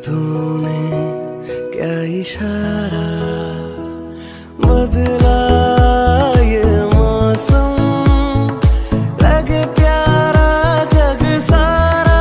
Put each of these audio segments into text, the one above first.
तूने क्या इशारा बदला ये मौसम, लगे प्यारा जग सारा,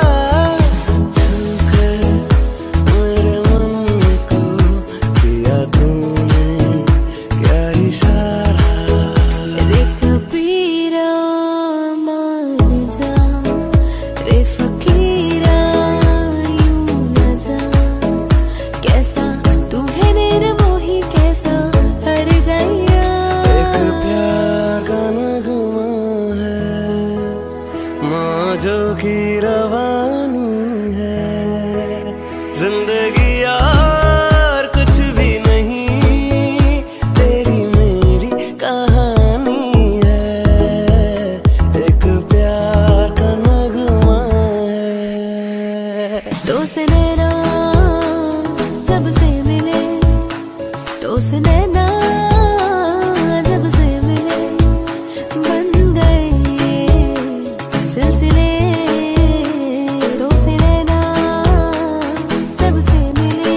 छूकर मेरे मन को दिया तूने क्या इशारा। रे कबीरा मान जा, रे फकीरा यूं न जा, कैसा तू है निर्मोही कैसा हर जाइया। एक प्यार का नगमा है मौजों की रवानी है, जिंदगी यार कुछ भी नहीं, तेरी मेरी कहानी है। एक प्यार का नगमा है। तो से नैना जब से मिले, तो से नैना जब से मिले, बन गए सिलसिले। तो से नैना जब से मिले,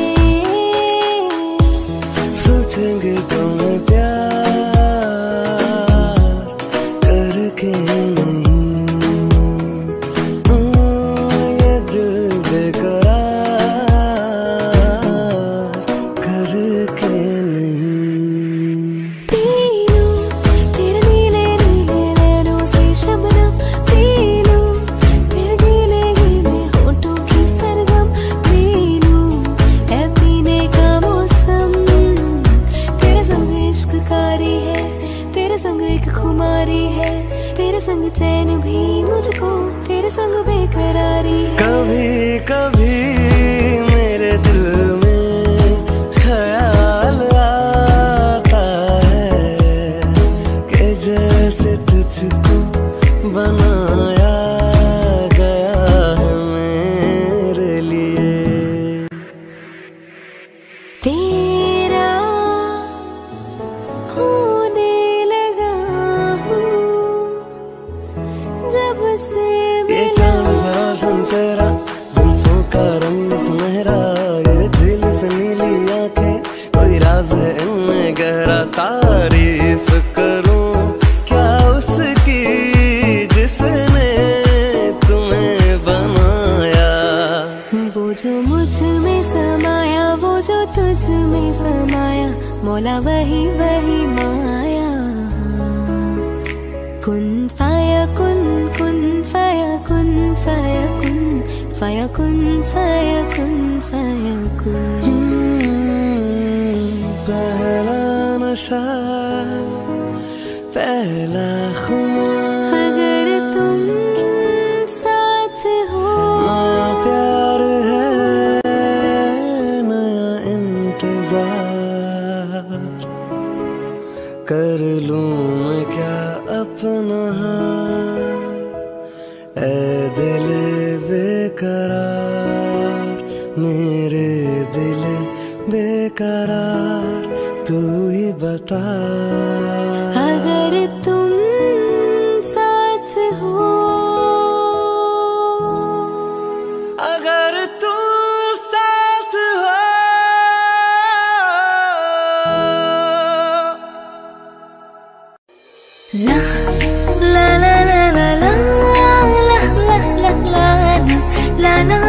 सोचेंगे तुम्हें प्यार करके नहीं, ये दिल बेकरार करके नहीं। पी लूं तेरे नीले नीले नैनों से शबनम, पी लूं तेरे गीले गीले होठों की सरगम, पी लूं है पीने का मौसम। तेरे संग इश्क कारी है, तेरे संग एक खुमारी है, तेरे संग चैन भी मुझको, तेरे संग बेकरारी है। कभी कभी मेरे दिल में ख्याल आता है कि जैसे तुझको बनाया गया है मेरे लिए। तेरा होने लगा हूँ जब से ये मिला। चांद सा रोशन चेहरा, जुल्फों का रंग सुनहरा, ये झील से नीली आंखें, कोई राज है इनमें गहरा। तारीफ करूं क्या उसकी जिसने तुम्हें बनाया। वो जो मुझ में समाया, वो जो तुझ में समाया, मौला वही वही माया। कुन फाया कुन, कुन फाया कुन, फाया कुन, फाया कुन, फाया कुन, फाया कुन। पहला नशा पहला खुमार, अगर तुम साथ हो, नया प्यार है नया इंतजार, कर लूं मैं क्या अपना हाल, ऐ दिल बेकरार, मेरे दिल बेकरार, तू ही बता। अगर तुम साथ हो, अगर तू साथ हो, ला ला ला ला ला ला ला ला ला ला ला ला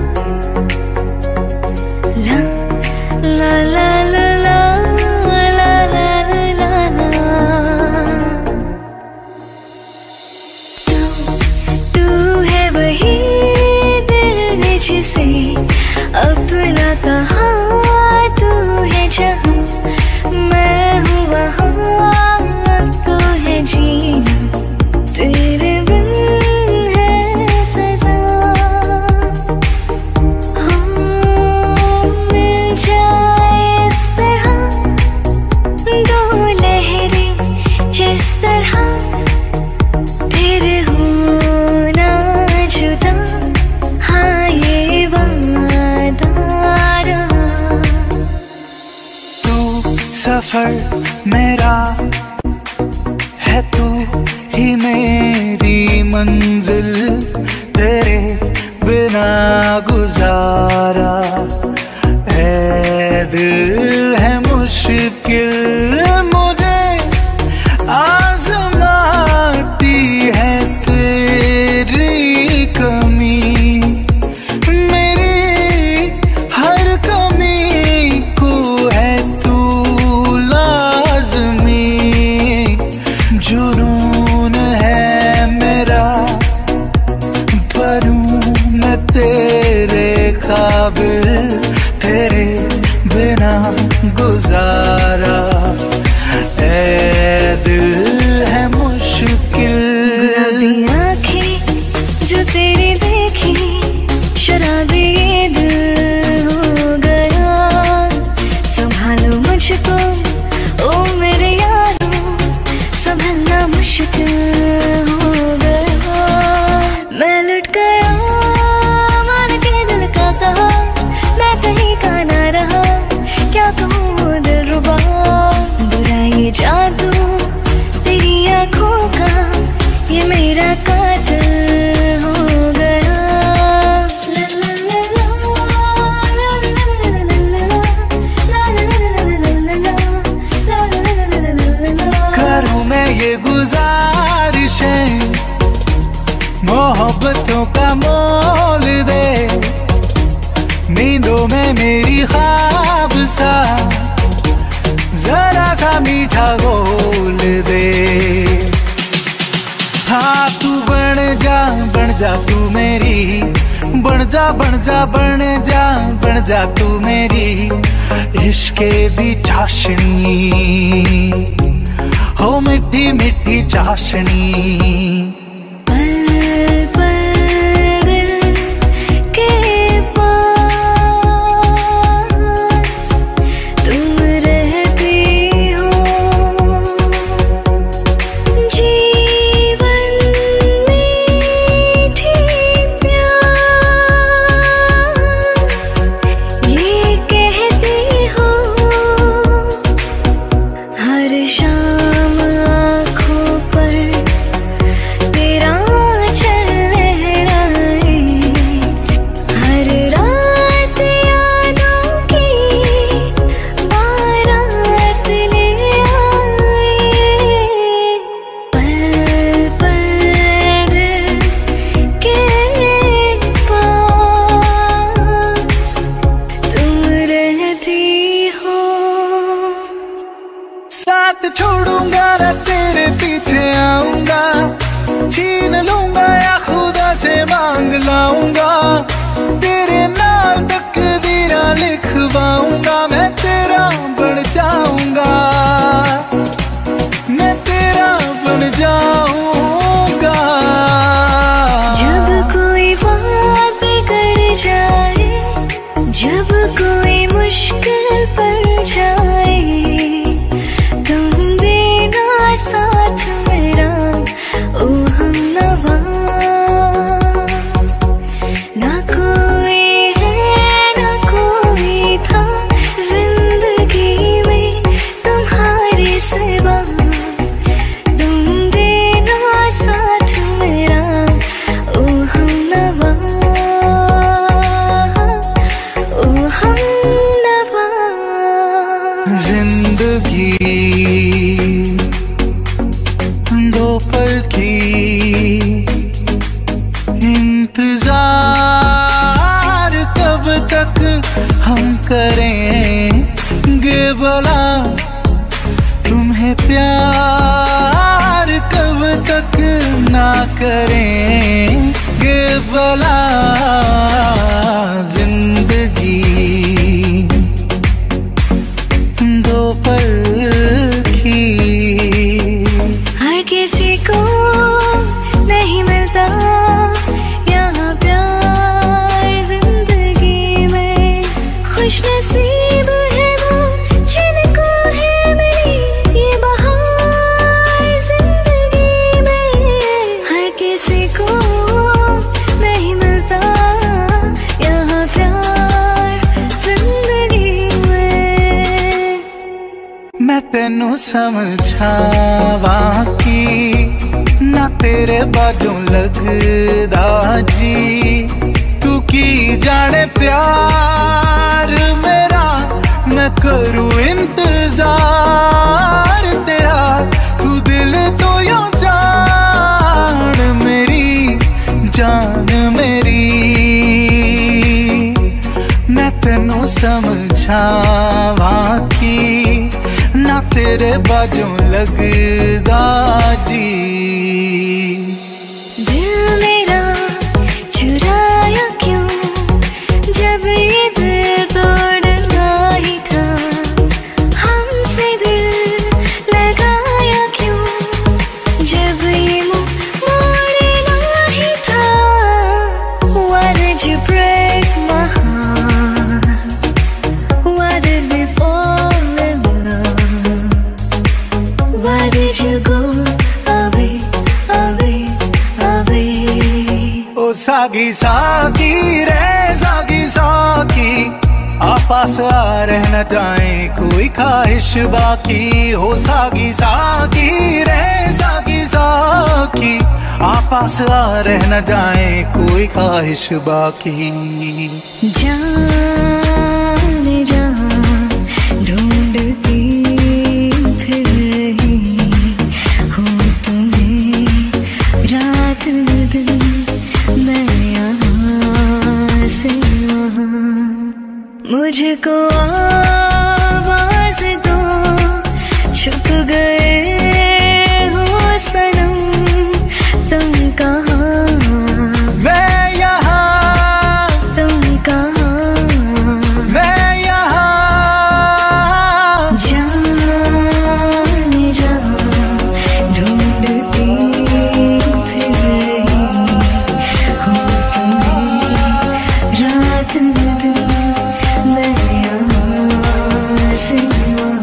जिसे अपना कहा, तू है जहाँ मैं हूँ वहाँ, अब तो है जीना तेरे बिन है सजा। मिल जाए इस तरह दो लहरें जिस तरह, फिर होना जुदा, हाँ ये वादा रहा। तू सफर मेरा है, तू ही मेरी मंजिल, तेरे बिना गुजारा काबिल तेरे बिना गुजारा ऐ दिल है मुश्किल। गुलाबी आँखें जो तेरी देखी शराबी ये दिल हो गया। संभालो मुझको ओ मेरे यारो, संभलना मुश्किल हो गया। मैं लुट गया मान के दिल का कहा, मैं कहीं का ना रहा, क्या कहूँ दिलरुबा। बुरा ये जादू तेरी आँखों का, ये मेरा कातिल हो गया। करूँ मैं ये गुजारिशें, मोहब्बतों का मोल दे, नींदों में मेरी ख्वाब सा जरा सा मीठा बोल दे। हाँ तू बन जा तू मेरी, बन जा बन जा बन जा बन जा तू मेरी इश्क़ दी चाशनी, हो मिठी मिठी चाशनी। साथ छोड़ूंगा ना तेरे पीछे आऊंगा, छीन लूंगा या खुदा से मांग लाऊंगा, तेरे नाल तकदीरा लिखवाऊंगा। मैं तेरा बन जाऊंगा, मैं तेरा बन जाऊंगा। जब कोई बात बिगड़ जाए, जब कोई मुश्किल पड़ जाए, साथ मेरा ओ हमनवा। ना कोई है ना कोई था जिंदगी में तुम्हारे सिवा, तुम देना साथ मेरा ओ हमनवा, ओ हमनवा। जिंदगी दो पल की इंतजार कब तक हम करेंगे भला, तुम्हें प्यार कब तक ना करेंगे भला। जिंदगी दो पल किसी को नहीं मिलता यहाँ प्यार जिंदगी में, खुश नसीब है वो जिनको है मेरी ये बहार जिंदगी में। हर किसी को नहीं मिलता यहाँ प्यार जिंदगी में। मैं तेनू समझावा की ना तेरे बाजों लगदा जी, तू की जाने प्यार मेरा, मैं करूँ इंतजार तेरा। तू दिल तो यूं जान मेरी, जान मेरी। मैं तेनू समझावा की ना तेरे बाजों लगदा जी। दिल मेरा चुराया क्यों जब ये सागी सागी रे सागी सागी, आपस आ रहना चाहे कोई ख्वाहिश बाकी हो। सागी सागी रे सागी सागी, आपस आ रहना चाहे कोई ख्वाहिश बाकी। जाने जहाँ ढूंढती फिर रही हूँ तुम्हें रात दिन, मैं यहाँ से वहाँ। मुझको आवाज दो, छुप गए हो सनम, तुम कहाँ मैं यहाँ, तुम कहाँ मैं यहाँ। जाने जहाँ ढूंढती फिर रही हूँ तुम्हें रात दिन, मैं यहाँ से वहाँ।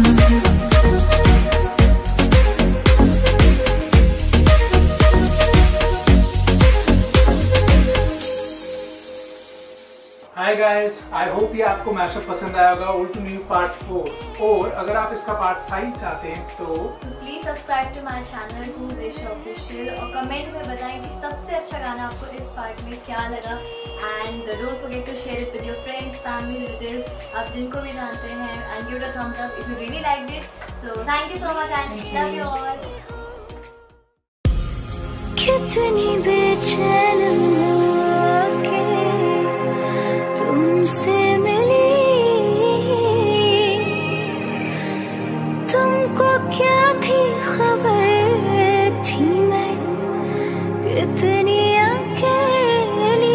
हाय गाइस, आई होप ये आपको मैशअप पसंद आया होगा, ओल्ड टू न्यू पार्ट 4। और अगर आप इसका पार्ट 5 चाहते हैं तो please subscribe to my channel Rishi Official और कमेंट में बताएं कि सबसे अच्छा गाना आपको इस पार्ट में क्या लगा। And don't forget to share it with your friends, family, relatives, आप जिनको भी जानते हैं। And give it a thumbs up if you really liked it. So thank you so much and love you all. कितनी बेचैन होके तुमसे मिली, तुमको क्या थी खबर थी मैं कितनी अकेली।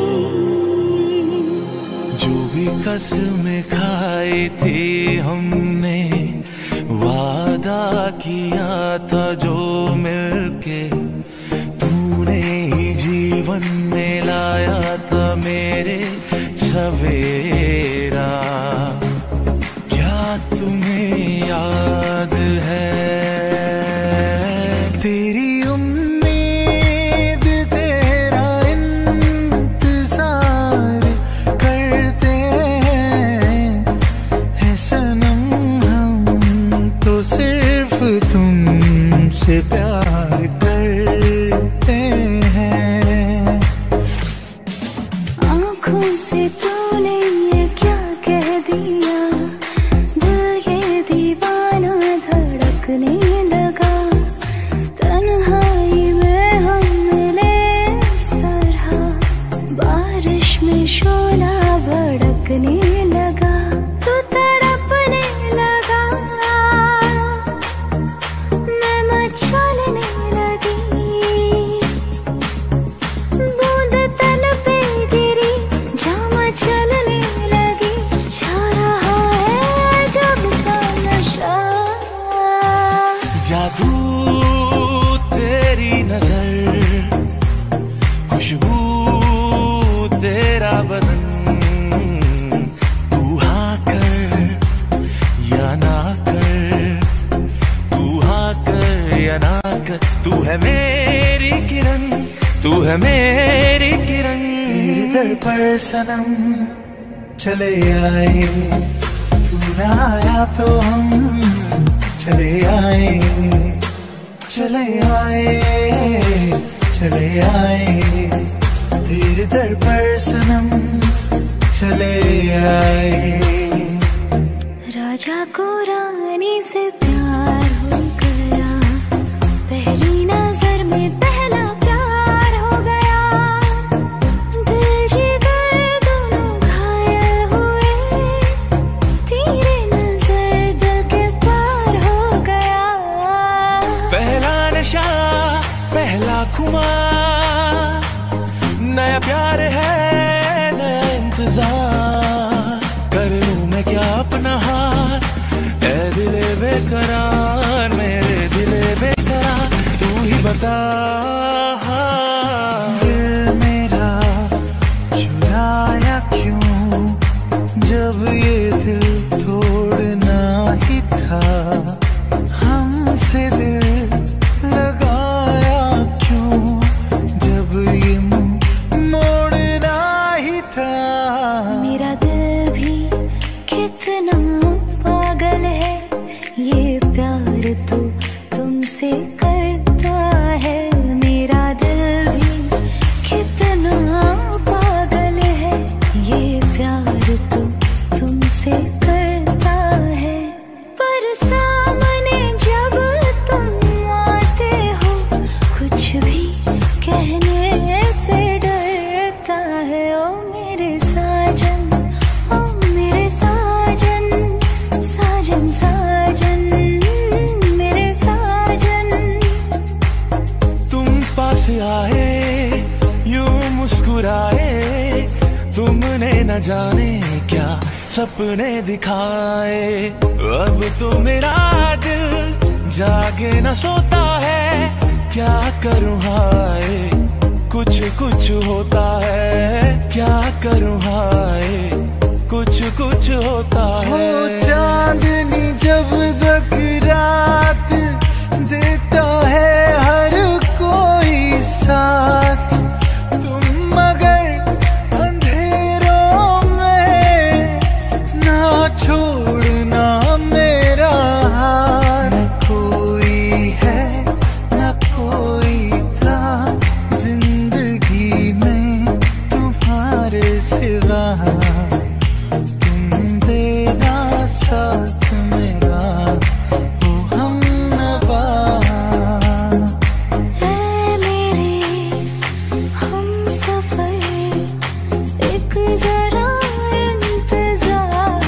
जो भी कसमें खाई थी हमने, वादा किया था जो मिलके तूने ही जीवन में लाया था मेरे सवेरा। क्या तुम्हें याद है तेरी उम्मीद, तेरा इंतजार करते हैं सनम, हम तो सिर्फ तुमसे प्यार करते हैं। आँखों से तूने ये क्या कह दिया, दिल ये दीवाना धड़कने लगा। तन्हाई में हम मिले इस तरह, बारिश में शोला भड़कने लगा। तू तड़पने लगा, मैं मचलने लगी, बूंद तन पे गिरी, जामा चलने लगी। छा रहा है जब का नशा, जादू तेरी नजर, खुशबू तेरा बदन, तू हाँ कर या ना कर, तू हाँ कर या ना कर। तू है मेरी किरण, तू है मेरी किरण। तेरे दर पर सनम चले आए, तू ना आया तो हम चले आए, चले आए, चले आए। तेरे दर पर सनम चले आए। राजा को रानी से प्यार हो गया, पहली नजर में पहला प्यार हो गया। दिल जिगर दोनों घायल हुए, तेरे नजर दिल के पार हो गया। पहला नशा, पहला खुमार, नया प्यार है, नया इंतजार। कर लूं मैं क्या अपना हार, ऐ दिले बेकरार, मेरे दिले बेकरार, तू ही बता। दिल मेरा चुराया क्यों, जब ये दिल तोड़ना ही था। हमसे दिल लगाया क्यों, जब ये मुँह पास आए यूं मुस्कुराए, तुमने न जाने क्या सपने दिखाए। अब तो मेरा दिल जागे न सोता है, क्या करूं हाय कुछ कुछ होता है, क्या करूं हाय कुछ कुछ होता है। चांदनी जब तक रात देता है हर कोई साथ, तुम मगर अंधेरों में ना छोड़ना मेरा हाथ। न कोई है न कोई था जिंदगी में तुम्हारे सिवा, तुम देना साथ मेरा ओ हमनवा। ऐ मेरे हमसफर एक जरा इंतजार,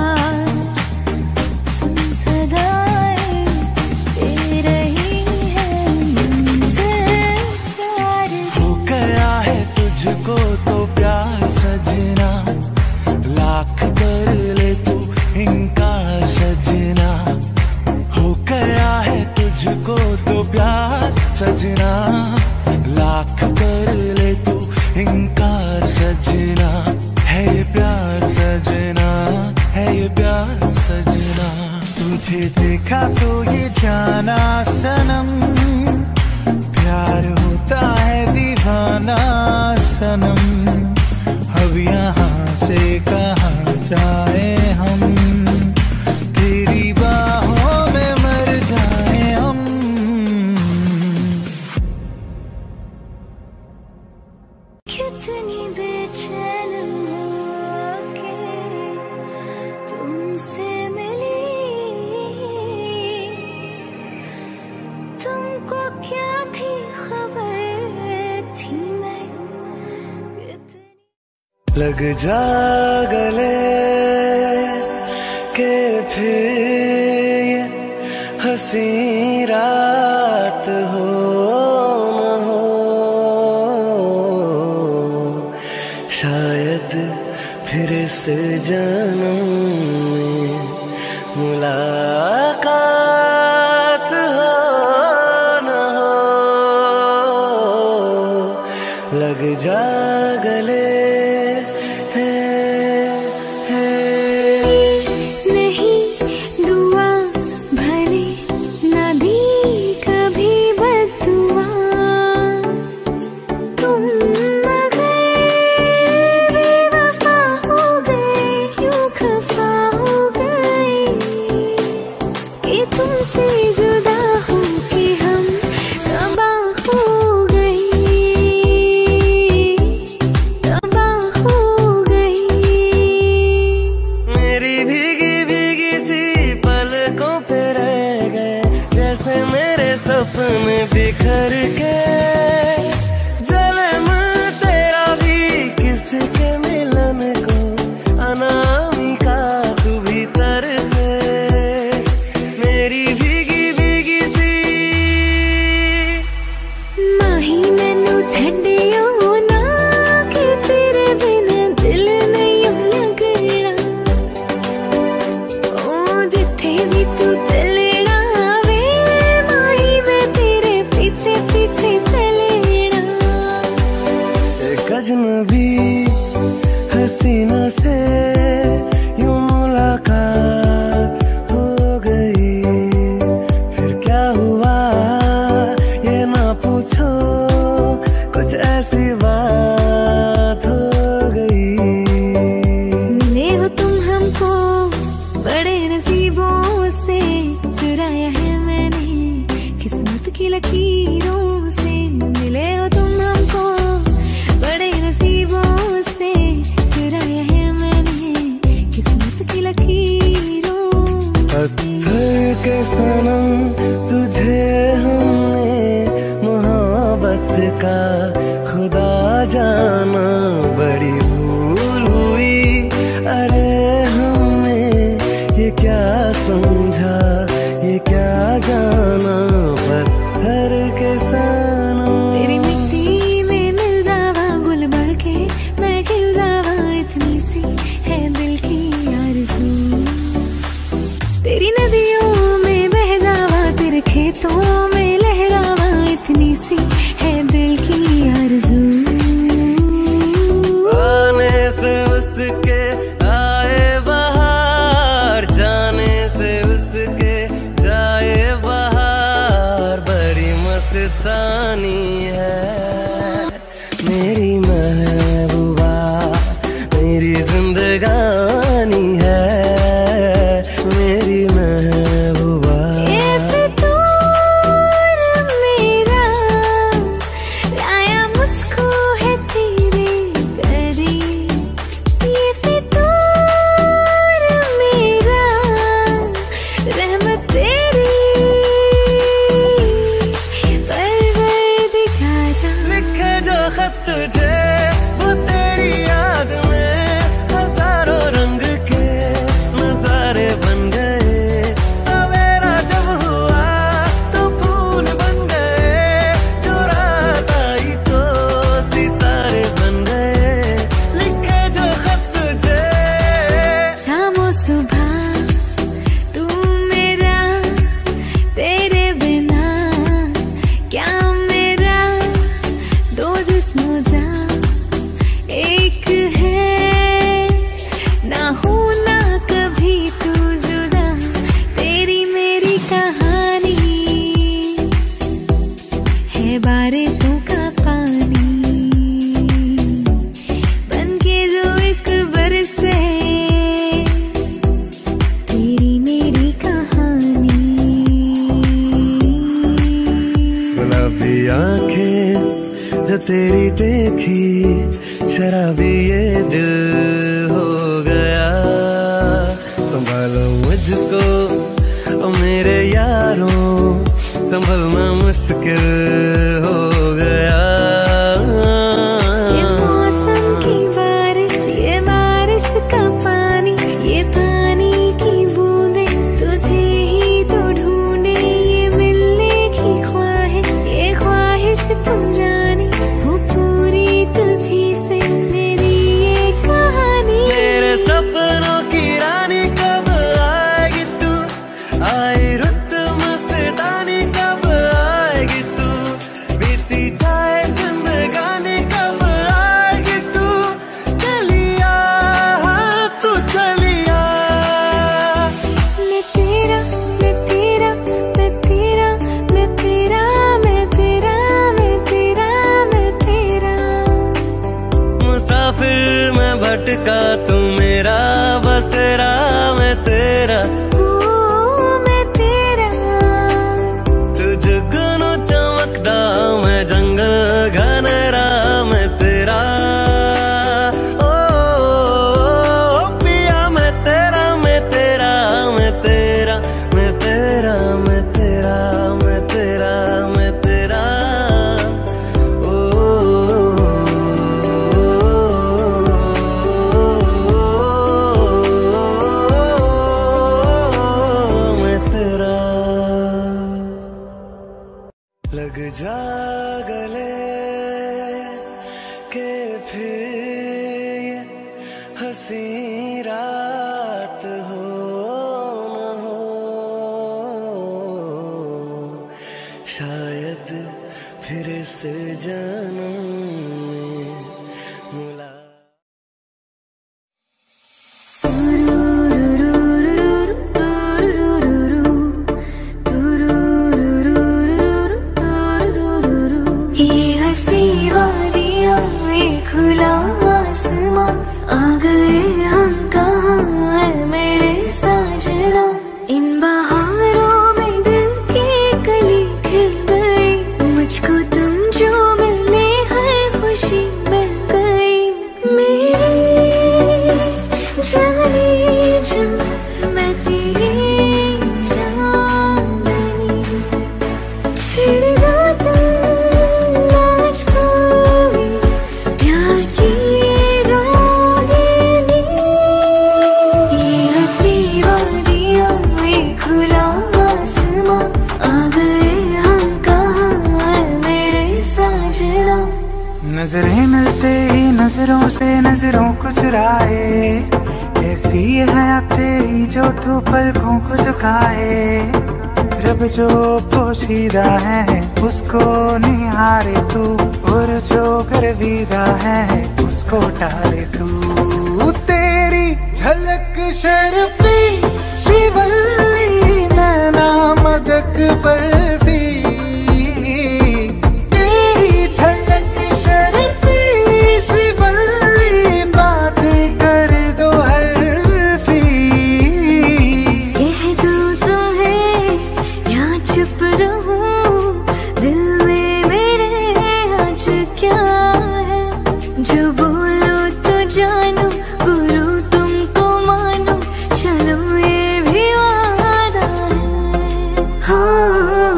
सुन सदाएं दे रही है मंज़िल प्यार की। हो गया है तुझको तो प्यार सजना, लाख कर ले तू इनकार सजना। हो गया है तुझको तो प्यार सजना, लाख कर ले तू इनकार सजना। है ये प्यार सजना, है ये प्यार सजना। तुझे देखा तो ये जाना सनम, प्यार होता है दीवाना सनम। अब यहाँ से कहाँ जाए हम, तेरी बाहों में मर जाए हम। कितनी बेचैन होके तुमसे मिली, तुमको क्या थी खबर थी मैं कितनी। लग जा गले के फिर ये हंसी रात हो न हो, शायद फिर इस जन्म में मुलाकात हो न हो। लग जा गले नहीं दुआ भले न दी कभी बददुआ, तुम मगर बेवफा हो गए, यूं खफा हो गए कि तुमसे जुदा हो के हम तबाह हो गए, तबाह हो गए। मेरी भीगी भीगी सी पलकों पे रह गए, जैसे मेरे सपने बिखर के। जन्म तेरा भी किसके मिलन को, अनामिका तू भीतर से। मेरी भीगी भीगी सी माही मैनू छड्डियो ना, कि तेरे बिन दिल नहीं लगना। ओ जिथे भी तू चलना वे, माही मैं तेरे पीछे पीछे चलना। एक अजनबी हसीना से यूं मुलाकात हो गई, फिर क्या हुआ ये ना पूछो, कुछ ऐसी बात हो गई। मिले हो तुम हमको बड़े नसीबों से, चुराया है मैंने किस्मत की लकीरों से। मिले हो तुम हमको बड़े नसीबों से, चुराया है मैंने किस्मत की लकीरों से। पत्थर के सनम तुझे हमने मोहब्बत का खुदा जाना, बड़ी भूल हुई अरे हमने ये क्या समझा, ये क्या जाना। पत्थर के सनम तेरी खत तुझे वो तेरी याद में हजारों रंग के नजारे बन गए। सवेरा जब हुआ तो फूल बन गए, जो रात आई तो सितारे बन गए, लिखे जो खत तुझे। शामों सुबह तू मेरा, तेरे बिना क्या मेरा, दो जिस्मों जा एक है, ना होना कभी तू जुदा, तेरी मेरी कहानी है बारिशों का पानी, बनके जो इश्क बरसे, तेरी मेरी कहानी। गुलाबी आंखें जो तेरी देखी, शराबी ये दिल हो गया। संभालो मुझको ओ मेरे यारों, संभलना मुश्किल हो गया। ये मौसम की बारिश, ये बारिश का पानी, ये पानी की बूंदे तुझे ही तो ढूंढे, ये मिलने की ख्वाहिश, ये ख्वाहिश पुरानी, वो पूरी तुझी से मेरी ये कहानी। मेरे सपनों की रानी कब आएगी तू, आए रुत मस्तानी कब आएगी तू, बीती जाए जिंदगानी कब आएगी तू, चलिया तू चलिया। मैं तेरा, मैं तेरा, मैं तेरा, मैं तेरा, मैं तेरा, मैं तेरा, मैं तेरा। मुसाफिर मैं भटका तू मेरा बसेरा, मैं तेरा। मैं तेरा, तू जुगनू चमकदा मैं जंगल घनेरा, मैं तेरा। ओ पिया मैं तेरा, मैं तेरा, मैं तेरा, मैं तेरा, मैं तेरा, मैं तेरा, मैं तेरा। ओ मैं तेरा। लग जा गले के फिर ये हंसी रात हो न हो, शायद फिर से जन्म में मुलाकात। ये हंसी वादियाँ, ये खुला आसमां, आ गए हम कहाँ है मेरे साजना। इन बहारों में दिल की कली खिल गई, मुझको तुम जो मिलने हर खुशी मिल गई। मेरी जाने जा मैं तेरी चांदनी, छिड़गा तुम आज कोई प्यार की रोशनी। ये हंसी वादियाँ, ये खुला आसमां, आ गए हम कहाँ है मेरे साजना। नजरें मिलते ही नजरों से नजरों को चुराए, ऐसी है हया तेरी जो तू पलकों को झुकाए। रब जो पोशीदा है उसको निहारे तू, और जो गर्विदा है उसको टाले तू। तेरी झलक शर्फी श्रीवल्ली नैना मदक बर्फी, तेरी झलक शर्फी श्रीवल्ली बातें कर दो हरफी। कह दो तुम्हें या चुप रहूं, दिल में मेरे आज क्या है, जो बोलो तो जानू, गुरु तुमको मानो, चलो ये भी वादा है। हाँ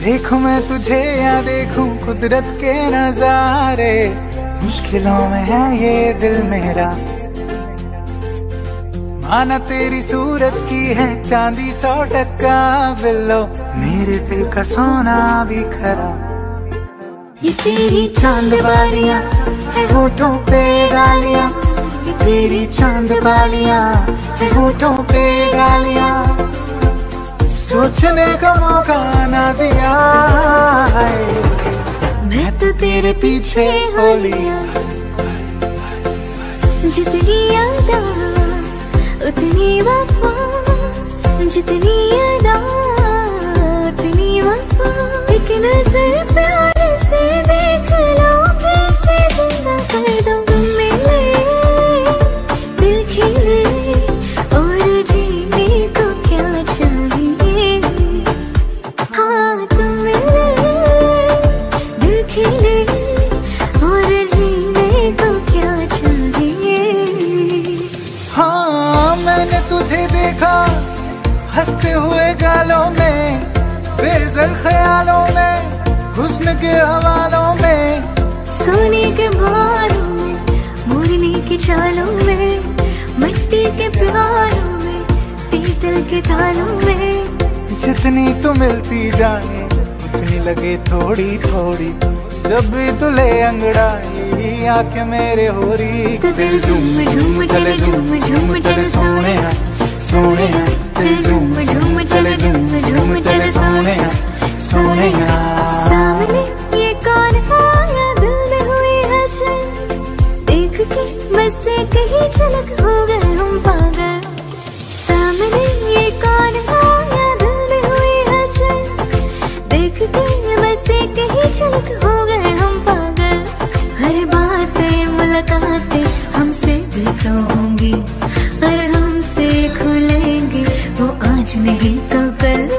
देखूं मैं तुझे या देखूं कुदरत के नजारे, मुश्किलों में है ये दिल मेरा। माना तेरी सूरत की है चांदी 100% बिल्लो, मेरे दिल का सोना भी खरा। ये तेरी चांद बालियां है होठों पे गालियां, ये तेरी चांद बालियां है होठों पे गालियां, सोचने का मौका ना दिया है, मैं तो तेरे पीछे हो लिया। जितनी यादा उतनी वफा, जितनी यादा उतनी वफा, एक नजर प्यार से देख लो फिर से जिंदा कर दो। तुम मिले दिल खिले और जीने को क्या चाहिए, हाँ तुम मिले दिल खिले और जीने को क्या चाहिए। हाँ मैंने तुझे देखा हंसते हुए गालों में, बेज़र ख्यालों में, हुस्न के हवालों में, सोने के बालों में, मोरनी की चालों में, मिट्टी के प्यालों में, पीतल के थालों में। जितनी तू मिलती जाए उतनी लगे थोड़ी थोड़ी, जब भी तुले अंगड़ाई आके मेरे हो रही। दिल झूम झूम चले झूम झूम चले सोने सोने, दिल झूम झूम चले झूम झूम चले सोने सोने। सामने ये कौन आया, दिल में हुई हलचल, देख के बस एक ही झलक हो गए हम पागल। सामने ये कौन आया, दिल में हुई हलचल, देख के बस एक ही झलक हो गए हम पागल। हर बातें मुलाकातें हमसे भी तो होंगी, और हमसे खुलेंगे वो आज नहीं तो कल।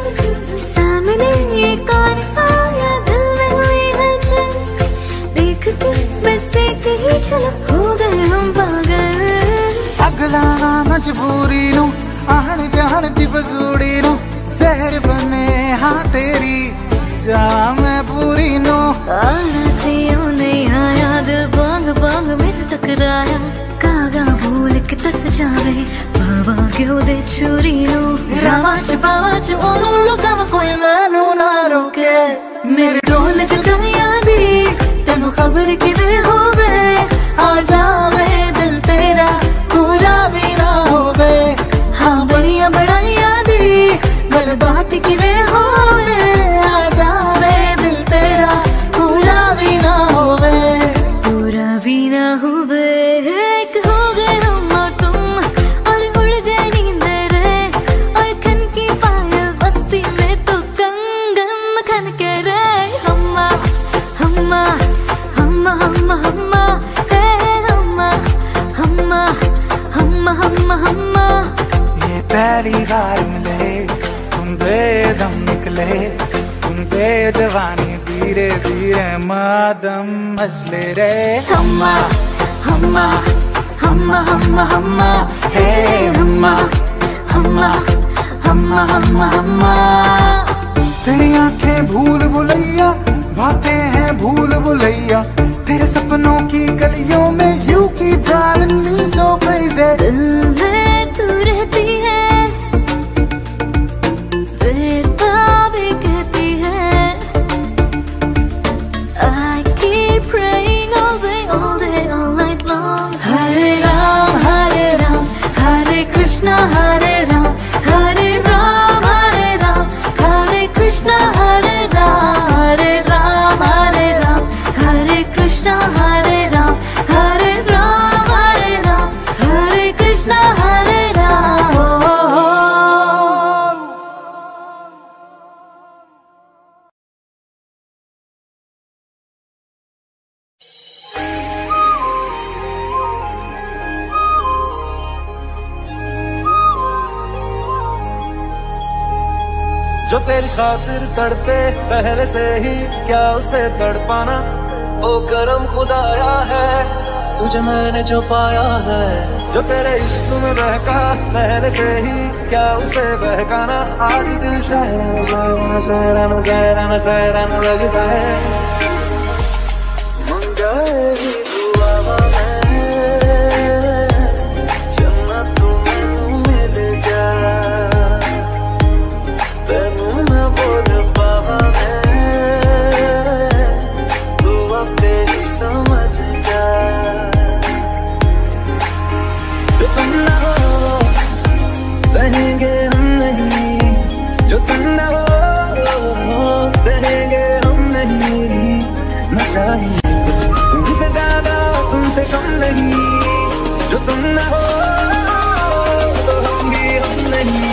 सामने ये कौन आया, दिल में हुई हलचल, देख के बस एक ही झलक हो गए हम पागल। अगला मजबूरी नू आन जान दी बजूड़ी नू, सहर बने हाँ तेरी जा मैं पूरी नू। आना से यूं नहीं आया, दिल बांग बांग मेरे टकराया, कागा भूल के तस जावे बाबा क्यों दे चूरी नू। रावाच बावाच ओनू लुका कोई मैनू ना रोके, मेरे ढोल जगाया दी तेनू खबर किवे होवे, आ जावे दिल तेरा पूरा भी ना होवे। हाँ बड़िया बड़ाइया दी गल बात किवे होवे, आ जावे दिल तेरा पूरा भी ना होवे, पूरा भी ना होवे। एक हो गए हम और तुम, और उड़ गए नींदें रे, और खन की पायल बस्ती में तो कंगन खन के रे। हम्मा हम्मा हम्मा हम्मा हम्मा हे हम्मा हम्मा हम्मा हम्मा हम्मा। ये पहली बार मिले तुम बेदम निकले, तुम बेदवानी धीरे धीरे मादम मचले रे। हम्मा हम्मा हम्मा हम्मा हम्मा हे हम्मा हम्मा हम्मा हम्मा हम्मा। तेरी आंखें भूल भुलैया, बातें हैं भूल भुलैया, तेरे सपनों की गलियों में यू की ड्राइविंग मी सो क्रेज़ी। दिल में तू रहती है, बेताबी कहती है, I keep praying all day all night long। हरे राम हरे कृष्णा हरे राम हरे राम हरे राम, हरे कृष्णा हरे राम हरे राम हरे राम, हरे कृष्णा हरे राम हरे राम हरे राम, हरे कृष्णा हरे राम। जो तेरी खातिर तड़पे पहले से ही क्या उसे तड़पाना, ओ करम खुदाया है तुझे मैंने जो पाया है। जो तेरे इश्क में बहका पहले से ही, क्या उसे बहकाना। आज दिल शहरान शहरान शहरान शहरान शहरान लगता है। मंगाए ही दुआ में जन्नत में मिल जा, तेनू ना बोल पावा मैं, दुआ तेरी समझ जा। जो तुम ना हो रहेंगे हम नहीं, जो तुम ना हो रहेंगे हम नहीं। न चाहिए कुछ तुमसे ज्यादा तुमसे कम नहीं, जो तुम ना हो तो हम भी हम नहीं।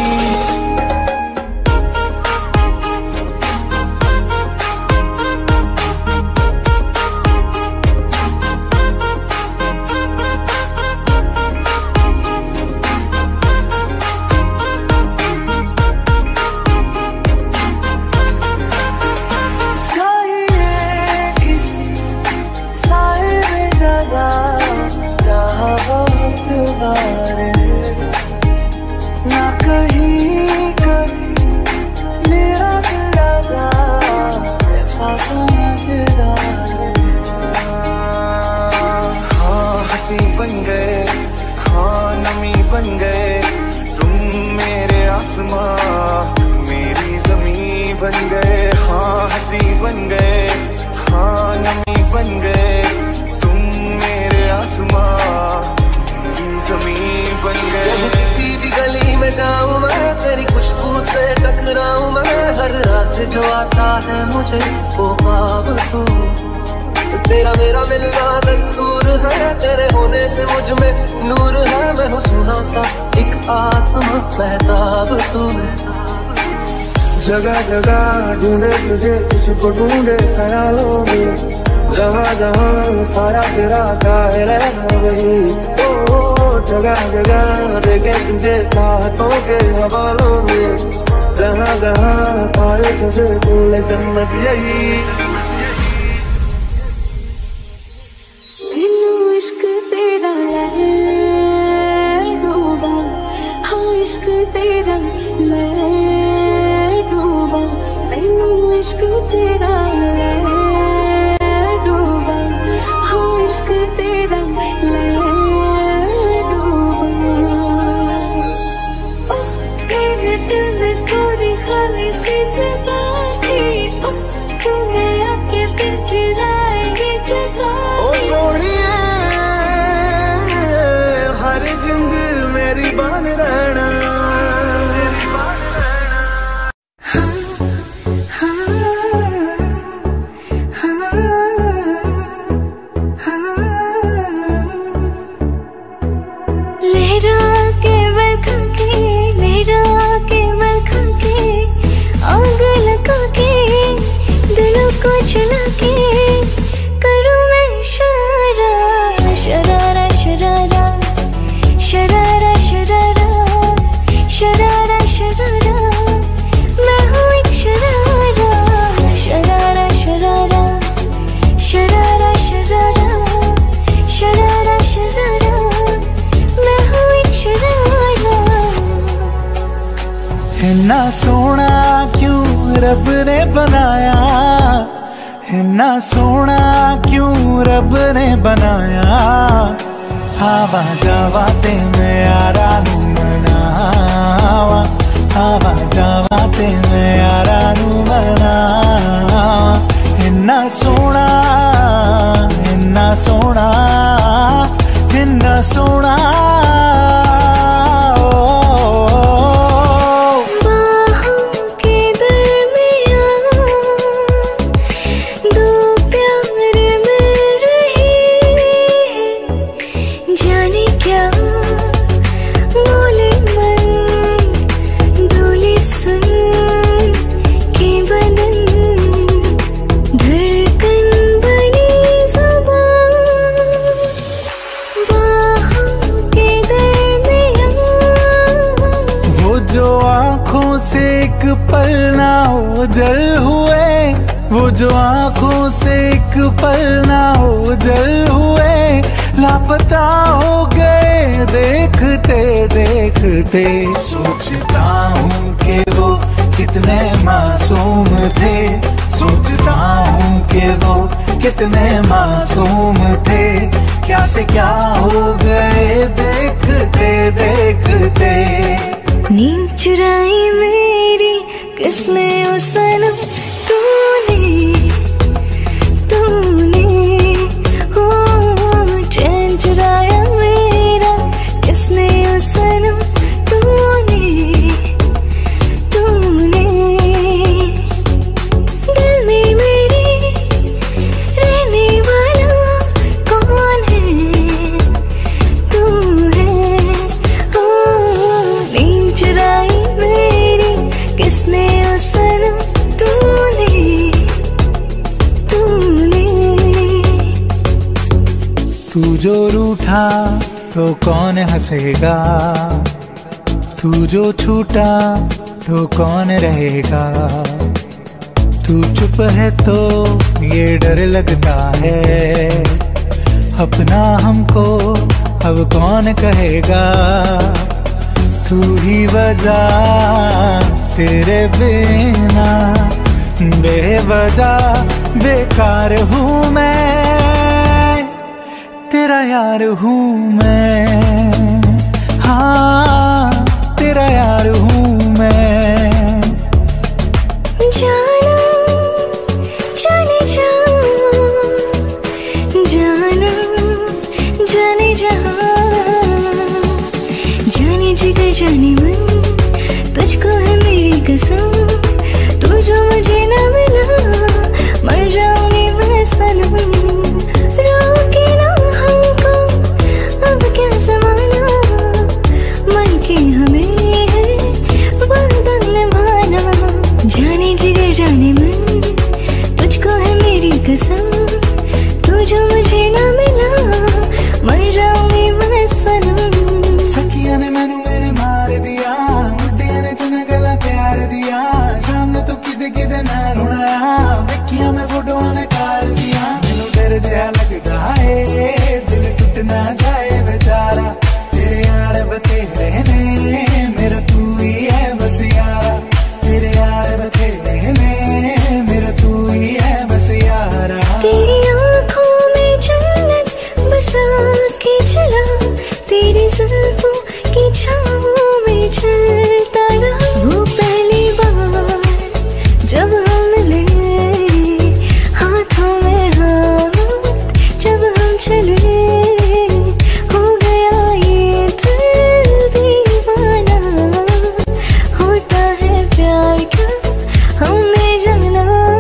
बन गए तुम मेरे आसमां, मेरी ज़मीं बन गए। हाँ हंसी बन गए, हाँ नमी बन गए, तुम मेरे आसमां, मेरी ज़मीं बन गए। किसी भी गली में जाऊं मैं, तेरी खुशबू से टकराऊं मैं, हर रात जो आता है मुझे वो ख्वाब तू। तेरा मेरा मिलना दस्तूर है, तेरे होने से मुझ में नूर है। मैं हूँ सुना सा एक आत्मा महताब तू। जगह जगह ढूंढे तुझे, तुझको ढूंढे ख्यालों में, जहाँ जहाँ सारा तेरा जाहिर है वही। ओ जगह जगह देखे तुझे चाहतों के हवालों में, जहाँ जहाँ पाए तुझे बोले जन्नत यही। इश्क तेरा ले डूबा, मैनू इश्क तेरा ले डूबा, हाँ इश्क तेरा ले डूबा। तेरे दिल में थोड़ी खाली सी जगह थी, तुम्हें आके फिर गिराएगी जगह। ओ सोनिए हर जिंद मेरी बान रहना। इन्ना सोना क्यों रब ने बनाया, इन्ना सोना क्यों रब ने बनाया। आवा जावा ते मैं यारा नू मनावा, आवा जावा ते मैं यारा नू मनावा। इन्ना सोना इन्ना सोना इन्ना सोना। से एक पल ना ओझल हुए, वो जो आंखों से एक पल ना ओझल हुए, लापता हो गए देखते देखते। सोचता हूँ कि वो कितने मासूम थे, सोचता हूँ कि वो कितने मासूम थे। क्या से क्या हो गए देखते देखते। नींद चुराई मेरी किसने ओ सनम, तूने हो। चैन चुराया मेरा किसने ओ सनम, तूने। दिल में मेरे रहने वाला कौन है, तू है। नींद चुराई मेरी किसने ओ सनम, तूने। तू जो रूठा तो कौन हंसेगा, तू जो छूटा तो कौन रहेगा। तू चुप है तो ये डर लगता है, अपना हमको अब कौन कहेगा। तू ही वजह तेरे बिना बेवजह बेकार हूँ मैं, तेरा यार हूँ मैं। हाँ तेरा यार हूँ मैं। जाना जाने जा, जाना जाने जहाँ, जाने जिगर जाने मन, तुझको है मेरी कसम। तू जो मुझे न मिला मर जाऊंगी मैं सनम। रोके ना हमको अब क्या ज़माना, मन के हमें है वादा निभाना। जाने जिगर जाने मन, तुझको है मेरी कसम। तू जो मुझे न मिला मर जाऊंगी मैं सनम। सखिया ने मैनू मेरे मार दिया, बुढ़िया ने तना गला प्यार दिया। शाम ने तो किदे किदे नाल होना, देखिया मैं फोटो ने काल दिया। मैनू डर जहा लगदा है दिल टूट ना जाए बेचारा। तेरे यार बतेरे ने मेरा तू ही है बस यारा। तेरे यार बतेरे ने मेरा तू ही है बस यारा। तेरी आँखों में जन्नत बसा के चला, तेरी जुल्फों की छाँवों में चलता रहा। वो पहली बार जब हम मिले, हाथों में हाथ जब हम चले, हो गया ये दिल दीवाना। होता है प्यार क्या हमने जाना।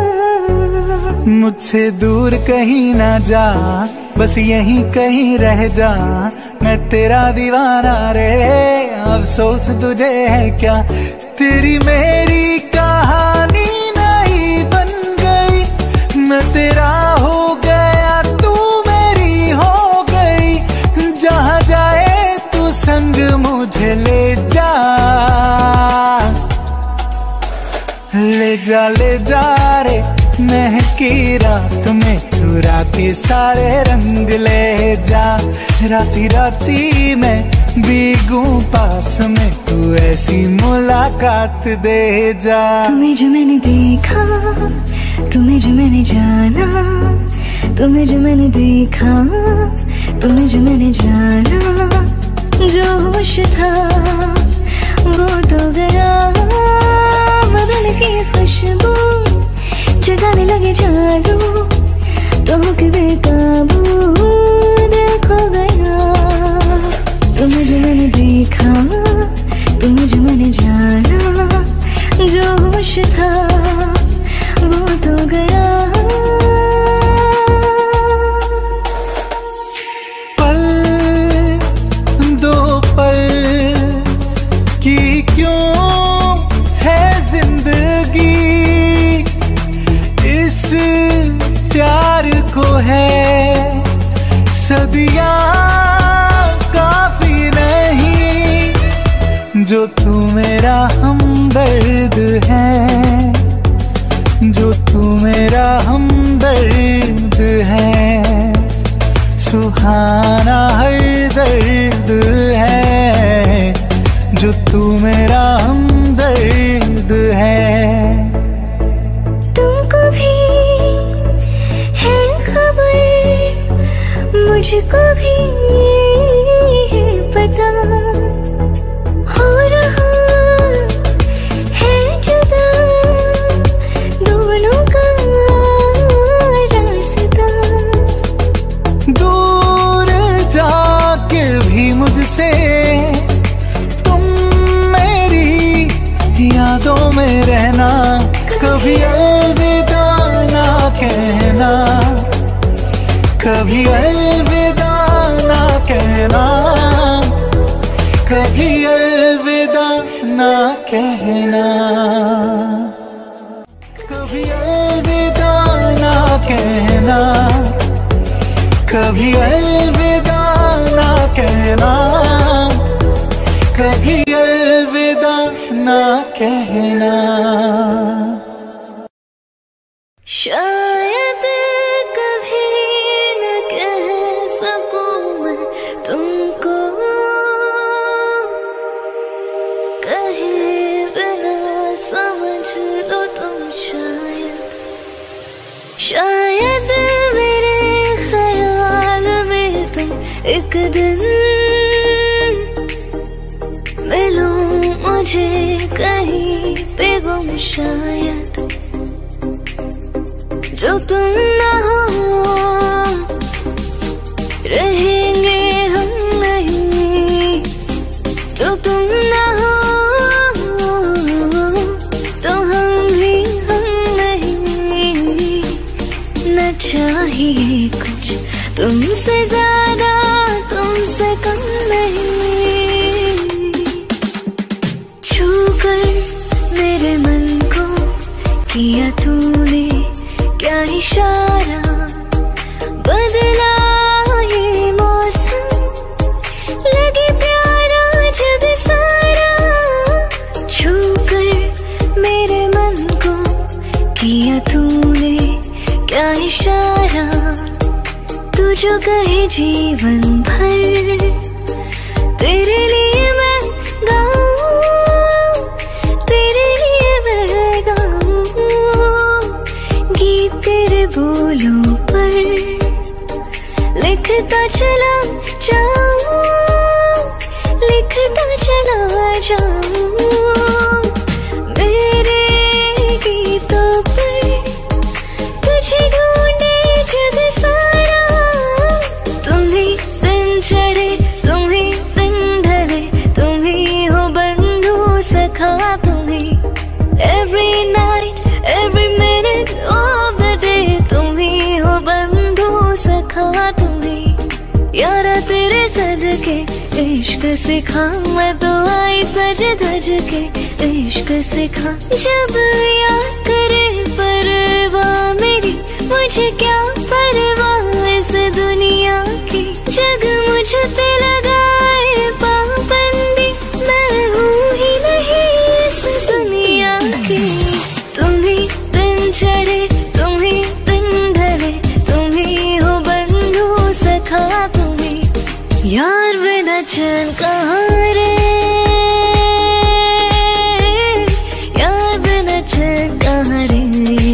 मुझसे दूर कहीं ना जा, बस यहीं कहीं रह जा। मैं तेरा दीवाना रे, अफसोस तुझे है क्या। तेरी मेरी कहानी नहीं बन गई, मैं तेरा हो गया तू मेरी हो गई। जहाँ जाए तू संग मुझे ले जा, ले जा ले जा रे। महकी रात में चुरा के सारे रंग ले जा। राती राती में भीगू पास में, तू ऐसी मुलाकात दे जा। तुम्हें जो मैंने देखा, तुम्हें जो मैंने जाना, तुम्हें जो मैंने देखा, तुम्हें जो मैंने जाना। जो होश था वो तो गया, बदल की खुशबू जगाने लगे जादू। तो के बेकाबू दिल खो गया। तुम्हें जो मैंने देखा, तुम्हें जो मैंने जाना। जो होश था वो तो गया। पल दो पल की क्यों है जिंदगी, इस प्यार को है सदियां काफी नहीं। जो तू मेरा हमदर्द है, जो तू मेरा हमदर्द है। बहाना हर दर्द है, जो तू मेरा हमदर्द है। तुमको भी है खबर, मुझको भी है पता, हो रहा है जुदा दोनों का रास्ता। दूर जाके भी मुझसे तुम मेरी यादों में रहना, कभी अलविदा ना कहना, कभी अलविदा ना कहना, कभी अलविदा ना कहना, कभी अलविदा ना कहना, कभी अलविदा ना कहना, कभी अलविदा ना कहना। शायद कभी न कह सकूं मैं तुमको, कहे बिना समझ लो तुम शायद मेरे ख्याल में तुम एक दिन मिलो मुझे कहीं पे गुम, शायद जो तुम ना हो रहेंगे हम नहीं, जो तुम ना हो तो हम भी हम नहीं। न चाहिए कुछ तुमसे ज्यादा, तुमसे कम नहीं। छू कर मेरे मन को किया तूने क्या इशारा, बदला ये मौसम लगे प्यारा जब सारा। छू कर मेरे मन को किया तूने क्या इशारा, तू जो कहे जीवन भर तेरे लिए मैं गाऊं, तेरे लिए मैं गाऊं गीत तेरे बोलों पर लिखता चला जाऊं, लिखता चला जाऊं मेरे गीतों पर तुझे ढूंढे जग सारा। तुम्ही दिन चढ़े तुम्ही दिन ढले, तुम्ही हो बंधु सखा, तुम्ही every night every minute of the day, तुम्ही हो बंधु सखा, तुम्ही यारा तेरे सदके इश्क सिखा, मैं तो आई सज धज के इश्क सिखा। जब याद करे परवाह मेरी, मुझे क्या परवाह इस दुनिया की, जग मुझ पे लगाए पाबंदी, मैं हूँ ही नहीं इस दुनिया की। तुम्ही दिन चढ़े तुम्ही दिन ढले, तुम्ही हो बंधु सखा, तुम्ही यार बिना चैन कहाँ रे, यार बिना चैन कहाँ रे।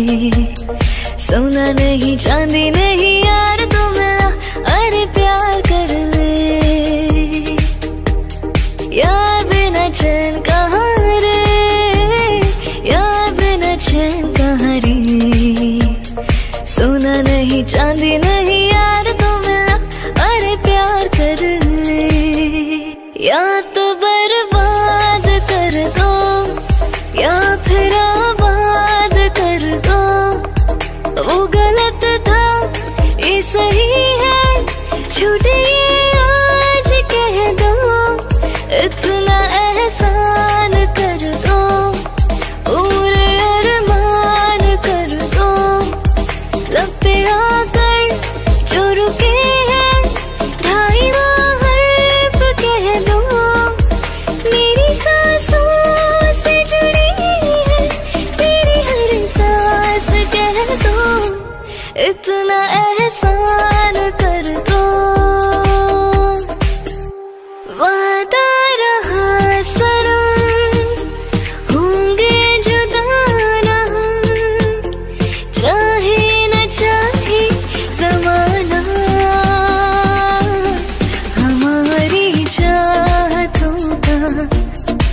सोना नहीं चांदी नहीं यार तू मिला, अरे प्यार कर ले। यार बिना चैन कहाँ रे, यार बिना चैन कहाँ रे। सोना नहीं चांदी नहीं यार तू मिला, अरे प्यार कर ले। या तो बर्बाद कर दो या फिर आबाद कर दो, वो गलत था ये सही है, झूठे आज कह दो। इतना एहसान कर दो, पूरे अरमान कर दो, लब पे आकर जो रुके हैं ढाई हर्फ कह दो। मेरी सांसों से जुड़ी है तेरी हर सांस कह दो, इतना एहसान कर दो।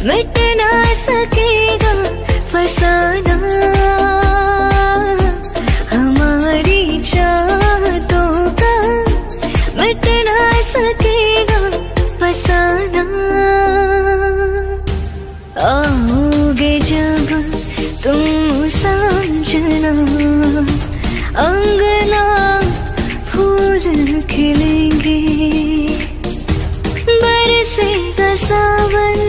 मिट ना सकेगा फसाना हमारी चाहतों का, मिट ना सकेगा फसाना। आओगे जब तुम समझना, अंगना फूल खिलेंगे, बरसेगा सावन,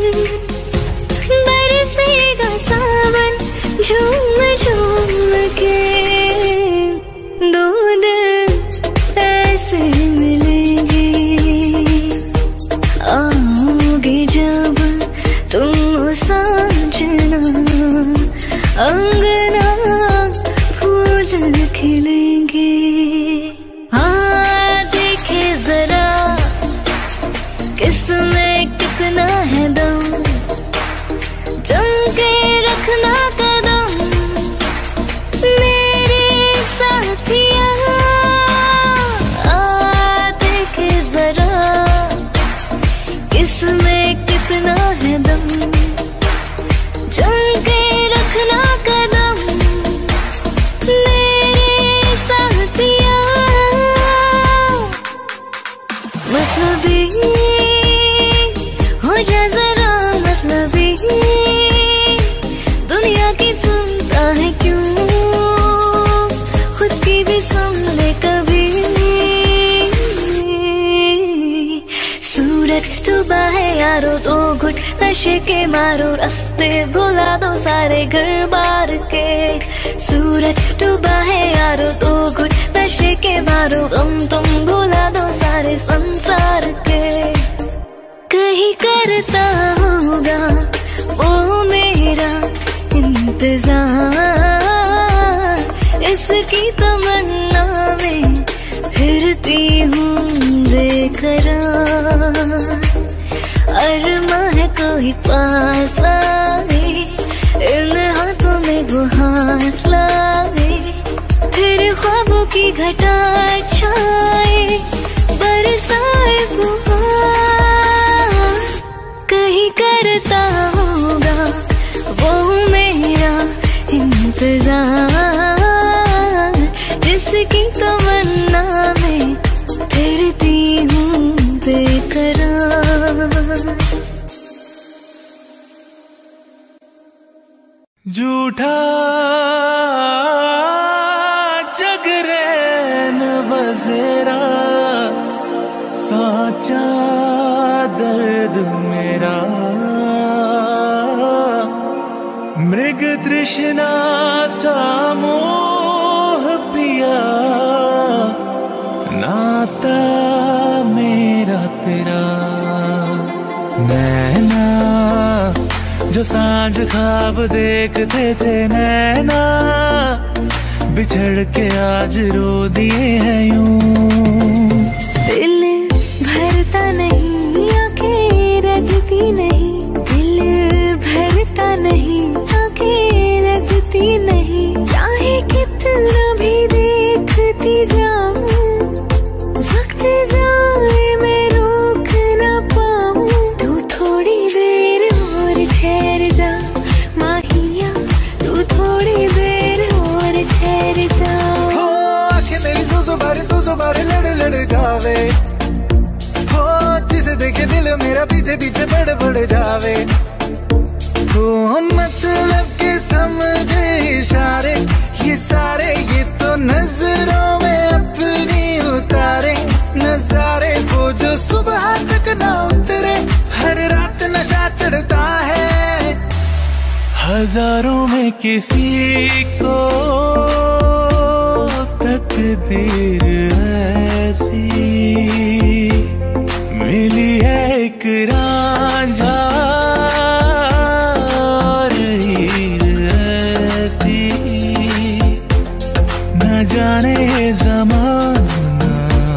बरसेगा सावन, झूम झूम के दो दिल ऐसे मिलेंगे। आओगे जब तुम समझना, अंगना फूल खिलेंगे। देखे जरा किसमें कितना है दम, जम के रखना कदम मेरे साथिया। देखे जरा किसमें कितना है दम, जम के रखना कदम मेरे साथिया। मतलबी हो जा जरा, मतलबी दुनिया की सुनता है क्यों, खुद की भी सुन ले कभी। सूरज डूबा है यारो तो घुट नशे के मारो, रास्ते भुला दो सारे घर बार के। सूरज डूबा है यारो तो घुट नशे के मारो, गम तुम भुला दो सारे संसार के। कहीं करता होगा वो मेरा इंतजार, इसकी तमन्ना में फिरती हूँ बेकरार। अरमा है कोई पास आए, इन हाथों में वो हाथ लाए, फिर ख्वाबों की घटा छाए, बरसाए बुहार। कहीं करता होगा वो मेरा इंतजार, जिसकी तमन्ना में फिरती हूँ बेकरार। झूठा जगरैन बसेरा, साचा दर्द मेरा, मृग तृष्णा सा मोह पिया, नाता मेरा तेरा। नैना जो सांझ ख्वाब देखते थे नैना, बिछड़ के आज रो दिए हैं यूं। दिल भरता नहीं, आंखें रजती नहीं, दिल भरता नहीं, आंखें रजती नहीं। चाहे कितना भी देखती जाऊं, वक्त जाए मैं रोक ना पाऊं। तू थोड़ी देर और ठहर जा माहिया, तू थोड़ी देर और ठहर जा। हो आंखें मेरी सुसुबारे लड़ लड़ जावे, हो जिसे देखे दिल मेरा पीछे पीछे बढ़ जावे। हो मतलब के समझे इशारे ये सारे, ये तो नजरों में अपनी उतारे नजारे, वो जो सुबह तक ना उतरे। हर रात नशा चढ़ता है, हजारों में किसी को तकदीर ऐसी मिली है, एक रांझा और हीर ऐसी। न जाने ज़माना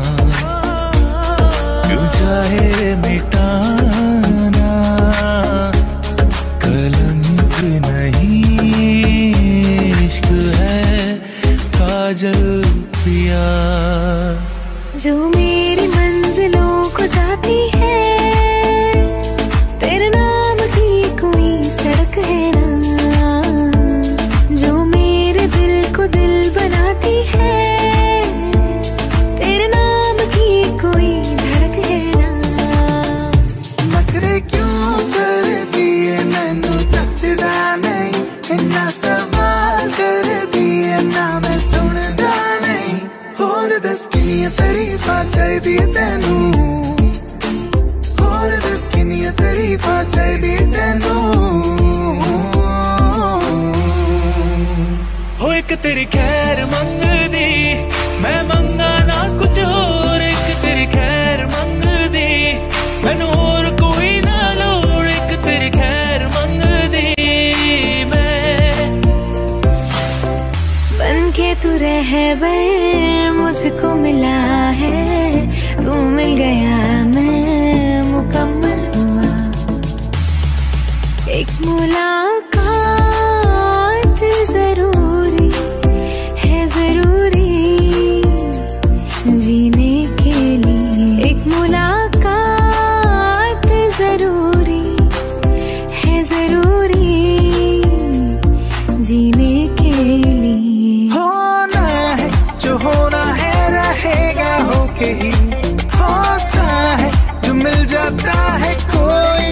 क्यों चाहे मिटाना, कलंक नहीं इश्क है काजल पिया। जो मेरी मंजिलों को जाती है, तेरे नाम की किनिया तारीफा चाहिदी तेनू, होर दस किनिया तारीफा चाहिदी तेनू। हो एक तेरी खैर मंगदी, मैं मंगा ना कुछ होर। एक तेरी खैर मंगदी, मैनू होर कोई ना लोड़। एक तेरी खैर मंगदी मैं। बन के तू रहबर मुझको मिला है, तू मिल गया मैं मुकम्मल हुआ। एक मुलाकात जरूरी है, जरूरी जीने के लिए। एक मुलाकात जरूरी है, जरूरी जीने के लिए। होना है जो होना है, रहेगा होके ही होता है। जो मिल जाता है कोई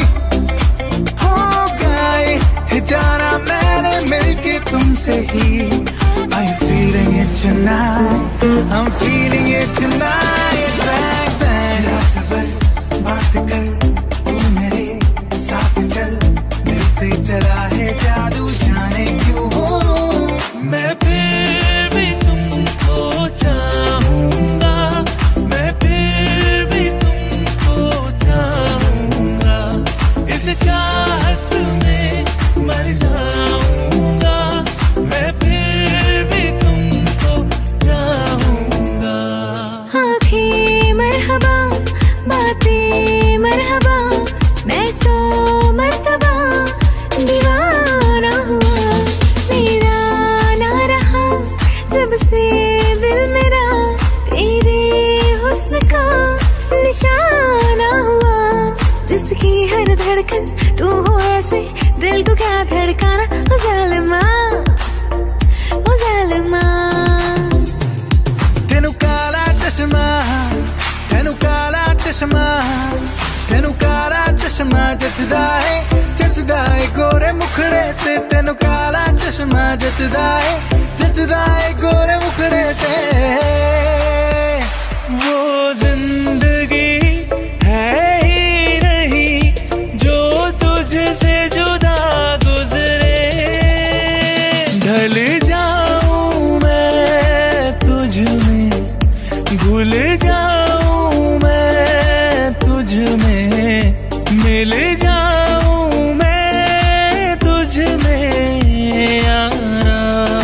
होगा ये जाना मैंने मिलके तुमसे ही। I'm feeling it tonight, I'm feeling it tonight, like that। रात भर बात कर तू मेरे साथ चल, मिलते चला है जादू जाने क्यों हो। मैं फिर भी तुमको चाहूंगा, मैं फिर भी तुमको चाहूंगा। इस चाहत में मर जाऊंगा, मैं फिर भी तुमको चाहूंगा। आँखें मरहबा, बातें मरहबा, मैं सौ मर्तबा दीवाना हुआ। मेरा ना रहा जब से दिल मेरा, तेरे हुस्न का निशाना हुआ। जिसकी हर धड़कन तू हो ऐसे, दिल को क्या धड़काना। ओ जालिमा, ओ जालिमा। तेनू काला चश्मा, तेनू काला चश्मा, तेनू काला चश्मा जचदा है गोरे मुखड़े ते। तेनू काला चश्मा जचदा है गोरे मुखड़े ते। वो जिंदगी है ही नहीं जो तुझसे जुदा गुजरे। ढल जाऊं मैं तुझ में, भूल जाऊं मैं तुझ में, मिल जाऊं मैं तुझ में यारा।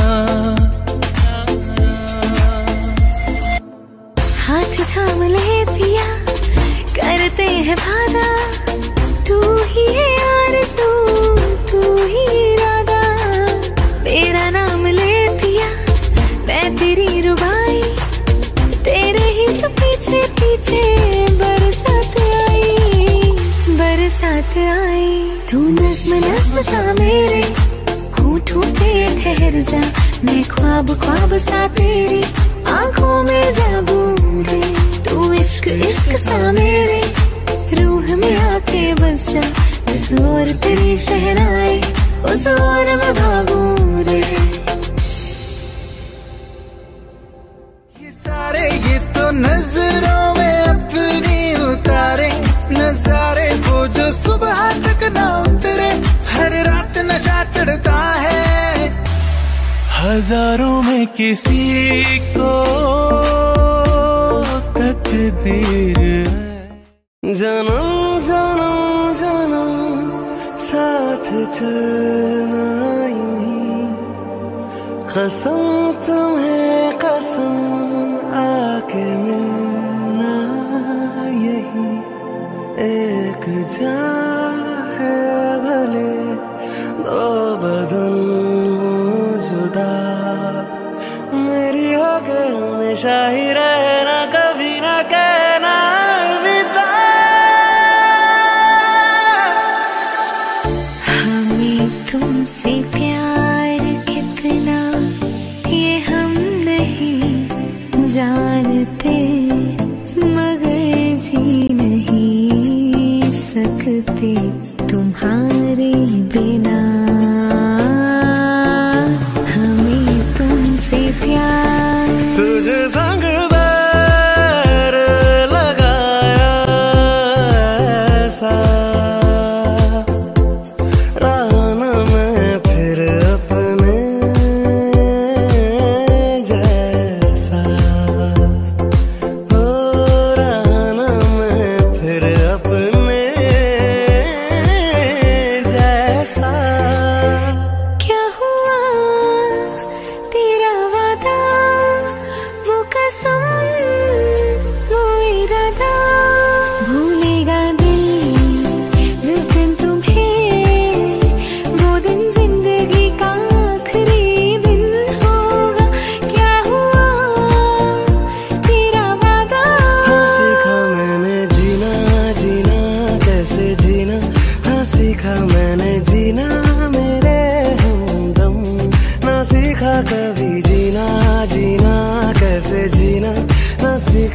हाथ थाम ले पिया, करते हैं वादा। तू ही है आरज़ू, तू ही इरादा। मेरा नाम ले पिया, मैं तेरी रुबाई। तेरे ही तो पीछे पीछे बरसात आई, बरसात आई। तू नज़्म नज़्म सा मेरे होठों पे ठहर जा। मैं ख्वाब ख्वाब सा तेरी आंखों में जागू दे। तू इश्क इश्क सा मेरे रूह में आके बस जा। जिस ओर तेरी शहनाई उस ओर मैं भागूं रे। ये सारे ये तो नजरों में अपनी उतारे नजारे, वो जो सुबह तक ना उतरे। हर रात नशा चढ़ता है, हजारों में किसी को तकदीर है। जन्म जन्म जन्म साथ चलना यूं ही, कसम तुम्हें कसम आके मिलना यही। एक जान है भले दो बदन जुदा, मेरी होके हमेशा ही रहना, कभी ना कहना अलविदा। हमें तुमसे प्यार कितना ये हम नहीं जानते, मगर जी नहीं सकते तुम्हारे बिना। हमें तुमसे प्यार, तुझे संग बैठ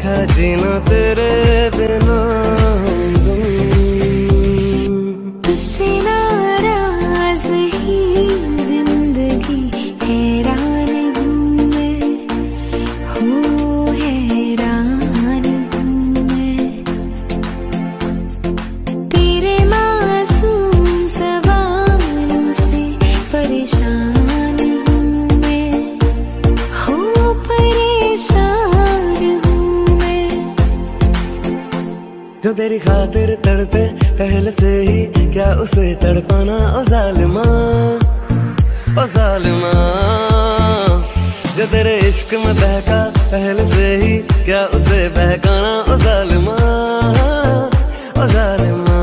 अच्छा जीना तेरे बिना तुझसे नाराज नहीं जिंदगी हैरान हूँ मैं, हो हैरान हूँ मैं। तेरे मासूम सवालों से परेशान हूँ मैं, हो परेशान हूँ मैं। जो तेरी खातिर तड़पे पहले से ही, क्या उसे तड़पाना ओ जालिमा, ओ जालिमा। जो तेरे इश्क में बहका पहले से ही, क्या उसे बहकाना ओ जालिमा, ओ जालिमा।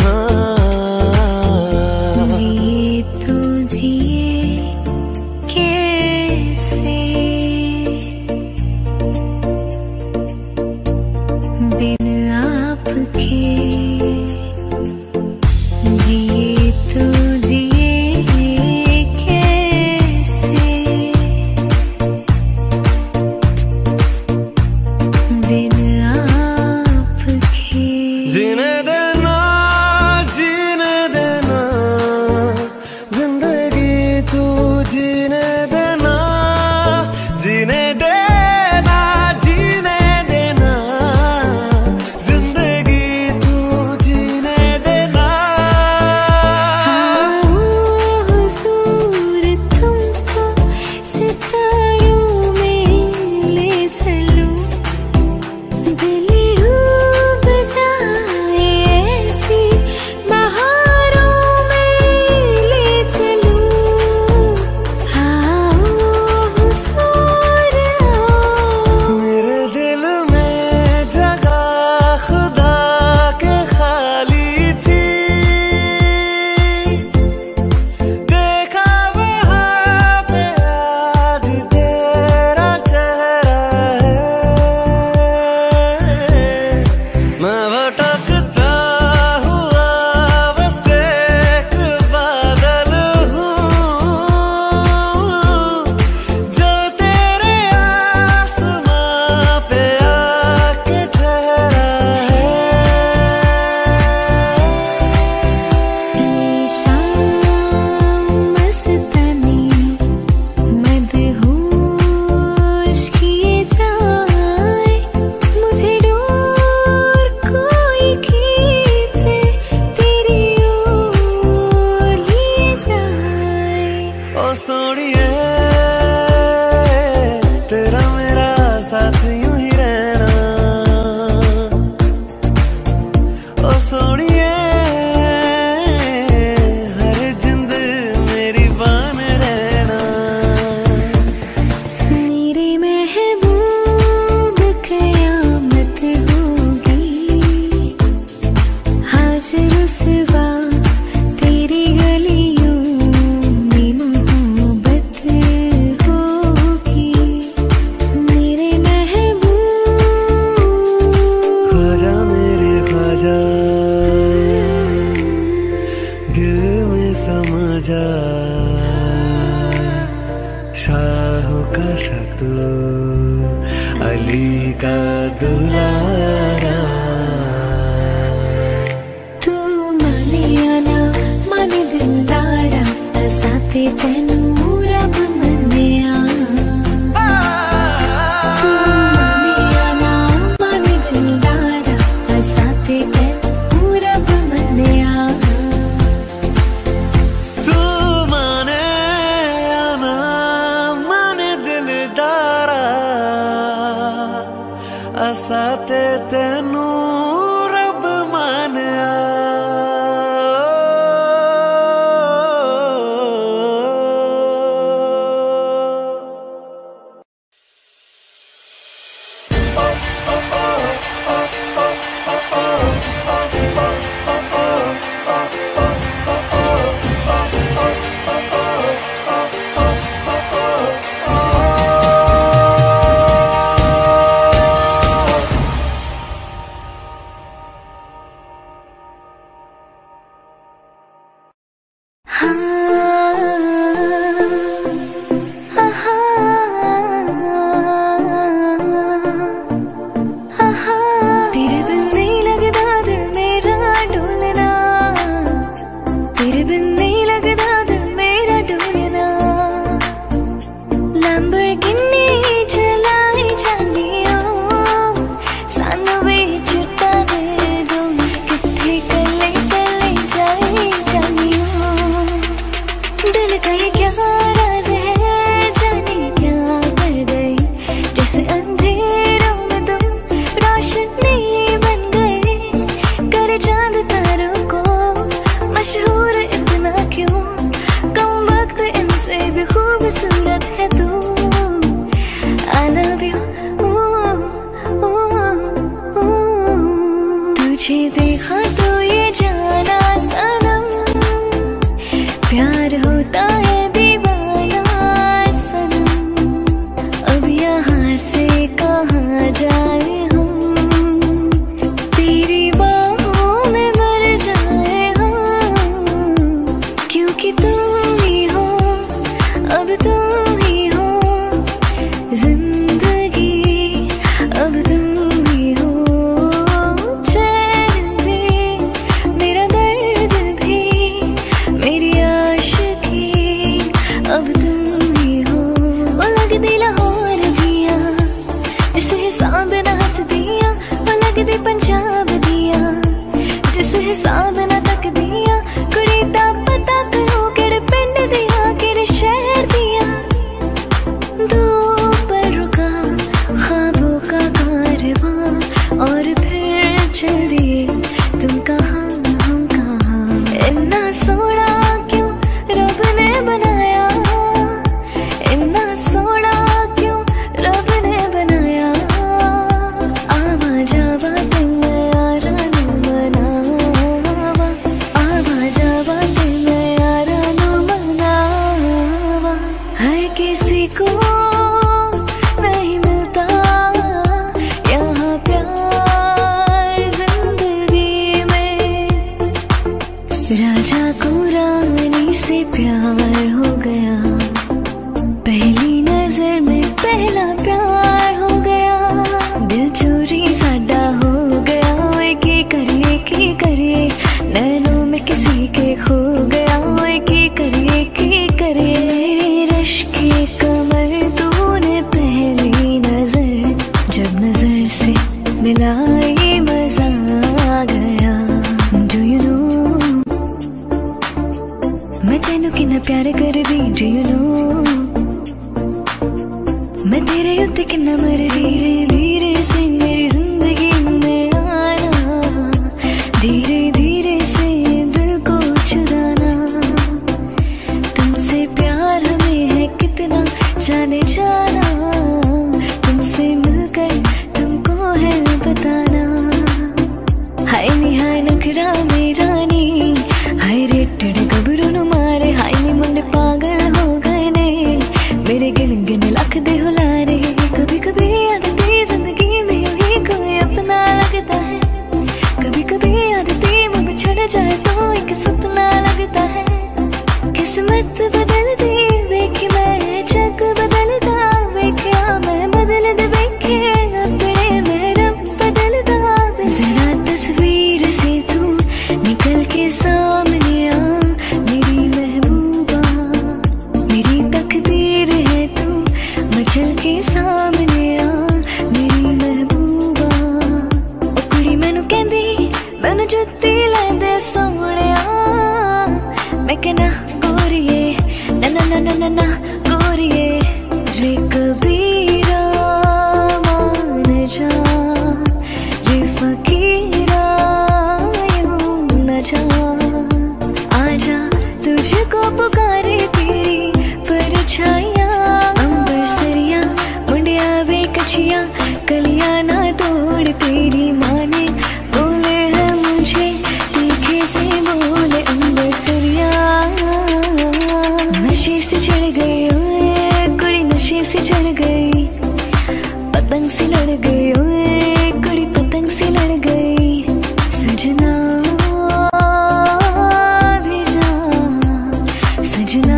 जिए तो जिए कैसे बिन आपके, जिए तो जिए कैसे बिन आपके। जीने देना, जीने देना जिंदगी तू, जीने देना, जीने देना, जीने देना जिंदगी तू, जीने देना। हुजूर तुमको सितारों में ले चलूं, दिल डूब जाए ऐसी बहारों में ले चलूं। आओ हुजूर आओ, मेरे दिल में जगह खुदा के खाली थी, देखा वहाँ पे आज तेरा चेहरा है। मैं भटकता हुआ बस एक बादल हूँ, जो तेरे आसमां पे आके ठहरा है। ये शाम मस्तानी मदहोश किए जाए, मुझे डोर कोई खींचे तेरी ओर लिए जाए। ओ सोनिए तेरा मेरा साथ यूं ही रहना, ओ सोनिए हर जिंद मेरी बान रहना। मेरे महबूब कयामत होगी, आज रुसवा तेरी गलियों में मोहब्बत होगी। मेरे महबूब ख्वाजा मेरे ख्वाजा, दिल में समा जा, शाह का शतू अली का दुलारा। तू माने या ना माने दिलदारा, साथे तेनू रब मन्निया। तू माने या ना माने दिलदारा, साथे तेनू रब मन्निया। तू माने या ना माने दिलदारा, असा ते तेनू रब मानिया। हिसाब ना हस दिया वो लगदी पंजाब दिया, जिस हिसाब ना तक दिया कुड़ी दा पता करो केड़े पिंड दिया केड़े शहर दिया। दो पर रुका ख्वाबों का कारवां और फिर चल दिए तुम कहाँ हम कहाँ। इतना सोना क्यों रब ने बनाया, इतना सोना क्यों रब ने बनाया। आवा जावा दिल यारा नू मनावा, आवा जावा दिल यारा नू मनावा। हर किसी को नहीं मिलता यहाँ प्यार जिंदगी में। राजा को रानी से प्यार हो गया, पहली नजर में पहला प्यार हो गया। दिल चोरी साडा हो गया, ओए की करिए नैनों में किसी के खो गया। ओए की करिए मेरे रश की कमर तूने पहली नजर जब नजर से मिलाई मजा आ गया। Do you know मैं तेनू कितना प्यार कर दी। Do you know मैं तेरे उत्ते कितना मर धीरे धीरे से मेरी जिंदगी में आना, धीरे धीरे से दिल को चुराना। तुमसे प्यार हमें है कितना जाने जाना, तुमसे मिलकर तुमको है बताना। हाय नी हाय नखरा मेरा नी, हाय रेटेड गबरू नु मारे। हाय नी मुंडे पागल हो गए ने मेरे गिन गिन लख दे हुलारे। कभी कभी आदती जिंदगी में ही कोई अपना लगता है, कभी कभी आदती मुझ छड़ जाए तो एक सपना लगता है। किस्मत बदलती देखी मैं जग बदलता, वेख्या मैं बदल दे वेखे अपने में रब बदलता। जरा तस्वीर से तू निकल के सामने आ मेरी महबूबा, मेरी तकदीर है तू मचल के सामने आ मेरी महबूबा। ओ कुड़ी मैनू कहंदी मैनू जुत्ती लैंदे सोहणिया, मैं कहना गोरिए ना ना ना ना ना ना गोरिए। रे कबीरा मान जा, रे फकीरा यूं न जा। आजा तुझको पुकारे तेरी परछाइयाँ, अंबर सरिया मुंडिया वे कचिया कलियां ना तोड़। तेरी माँ ने बोले है मुझे तीखे से बोले अंबर सरिया। नशे से चढ़ गई ओए कुड़ी, नशे से चढ़ गई, पतंग से लड़ गई ओए कुड़ी, पतंग से लड़ गई। सजना भी जा, सजना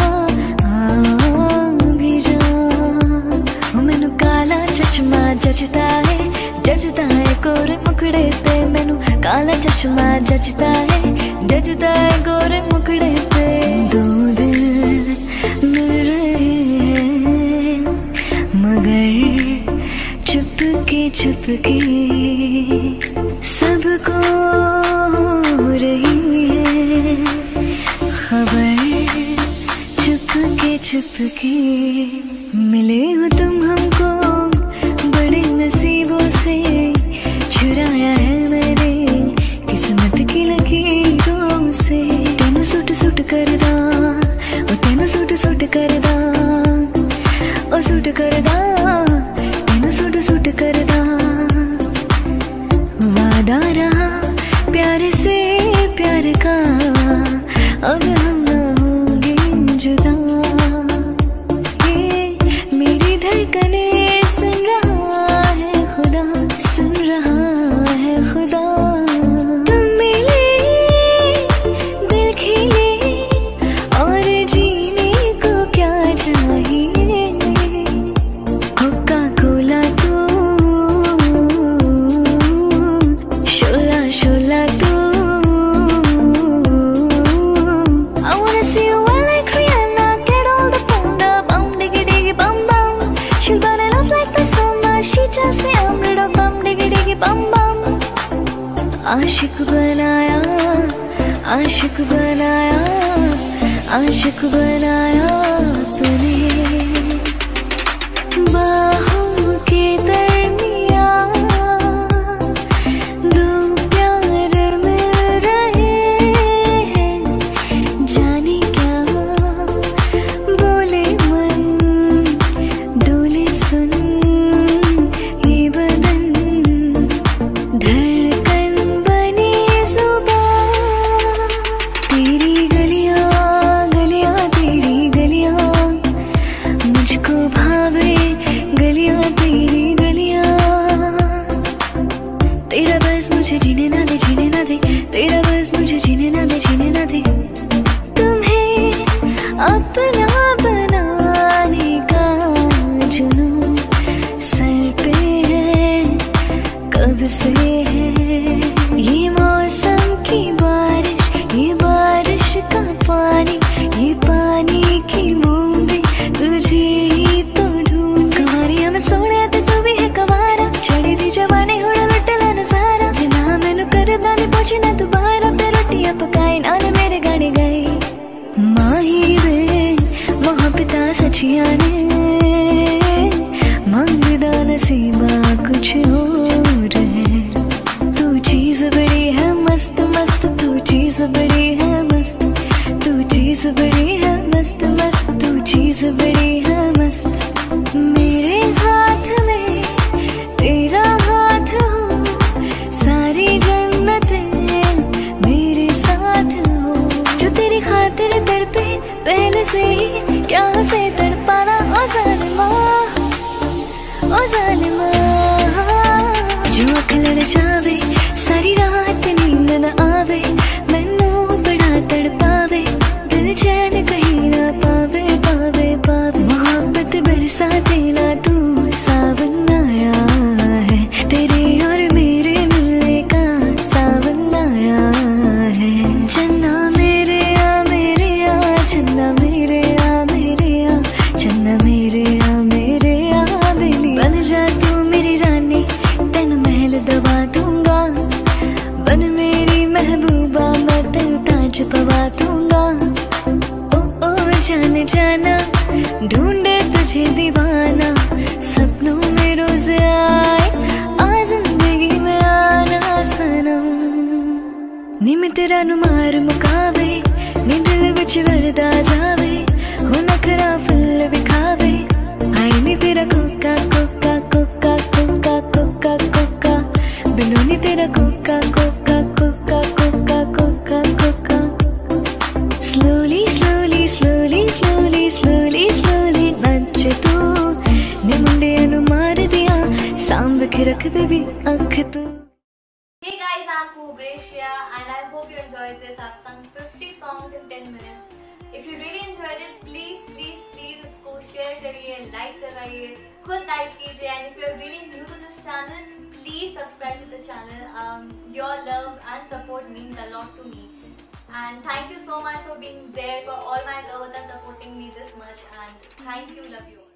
भी जा। मैनू काला चश्मा जचता है गोरे मुखड़े ते। मैनू काला चश्मा जचता है गोरे मुखड़े पे। दो दिल मिल रहे हैं मगर चुपके सबको हो रही है खबर। चुपके मिले हो तुम हमको बड़े नसीबों से, चुराया है मैंने किस्मत की लकीरों से। तेनू सूट करदा ओ तेनू सूट करदा ओ सूट करदा, तेनू सूट करदा। वादा रहा प्यार से प्यार का, अब हम ना होंगे जुदा। ये she tells me I'm little bum diggy diggy bum bum. आशिक बनाया, आशिक बनाया, आशिक बनाया तूने बाहों के दरमियां दो प्यार मिल रहे हैं, जाने क्या बोले मन डोले सुन ये बदन धड़कन बनी जुबान तेरी गलियां गलियां तेरी गलियां मुझको भावे गलियां तेरी गलियां तेरा बस मुझे जीने ना दे जीने ना दे तेरा बस मुझे जीने ना दे जीने ना दे तुम्हें अपना बनाने का जुनून सर पे है कब से है ये मौसम की बारिश ये बारिश का पानी ये पानी की बूंदे तुझे ही तो ढूंढ कहानियां में सोने ते तू भी है कवारा चढ़ी दी जवानी हुड़ा लुटला न सारा जिना मैनू कर दानी पहुंची ना दोबारा पे रोटियां पकाए नाले मेरे गाने गाए माही वे वहाँ पिता सचिया ने मंगदा नसीबा कुछ और है तू चीज बड़ी है मस्त मस्त तू चीज बड़ी है मस्त तू चीज बड़ी है मस्त मस्त तू चीज बड़ी है मस्त मेरे हाथ में तेरा हाथ हो सारी जन्नतें मेरे साथ हो जो तेरी खातिर तड़पे पहले से ही क्या से तड़पाना ओ जालिमा जो अख लड़ जावे सारी रात नींद न आवे मैनू बड़ा तड़पावे दिल चैन कहीं ना पावे पावे पावे मोहब्बत बरसा देना तू सावन आया है तेरे और मेरे मिलने का सावन आया है चन्ना मेरे आ चन्ना मेरे आ चन्ना मेरे आ बेली बन जा तू मेरी रानी तेन महल दबा दूंगा बन मेरी महबूबा मैं तेन ताज पवा दूंगा ओ जाने जाना ढूंढे तुझे दीवाना सपनों में रोज आए आ जिंदगी में आना सनम नी मैं तेरा नु मार मुकावे नी दिल विच वरदा जावे हो नखरा फुल विखावे आई नी तेरा कोका कोका कोका कोका कोका कोका बिनो नी तेरा कोका कोका कोका कोका कोका कोका slowly slowly slowly slowly slowly slowly नचे तू ने मुंडे अनु मार दिया सांभ के रख बेबी अख तू Hey guys, I'm Kubresia and I hope you enjoyed this. I've sung 50 songs in 10 minutes. If you really enjoyed it, please इसको share करिए, like कराइए, खुद like कीजिए and if you're really new to this channel, please subscribe to the channel. Your love and support means a lot to me. And thank you so much for being there for all my lovers and supporting me this much and thank you, love you.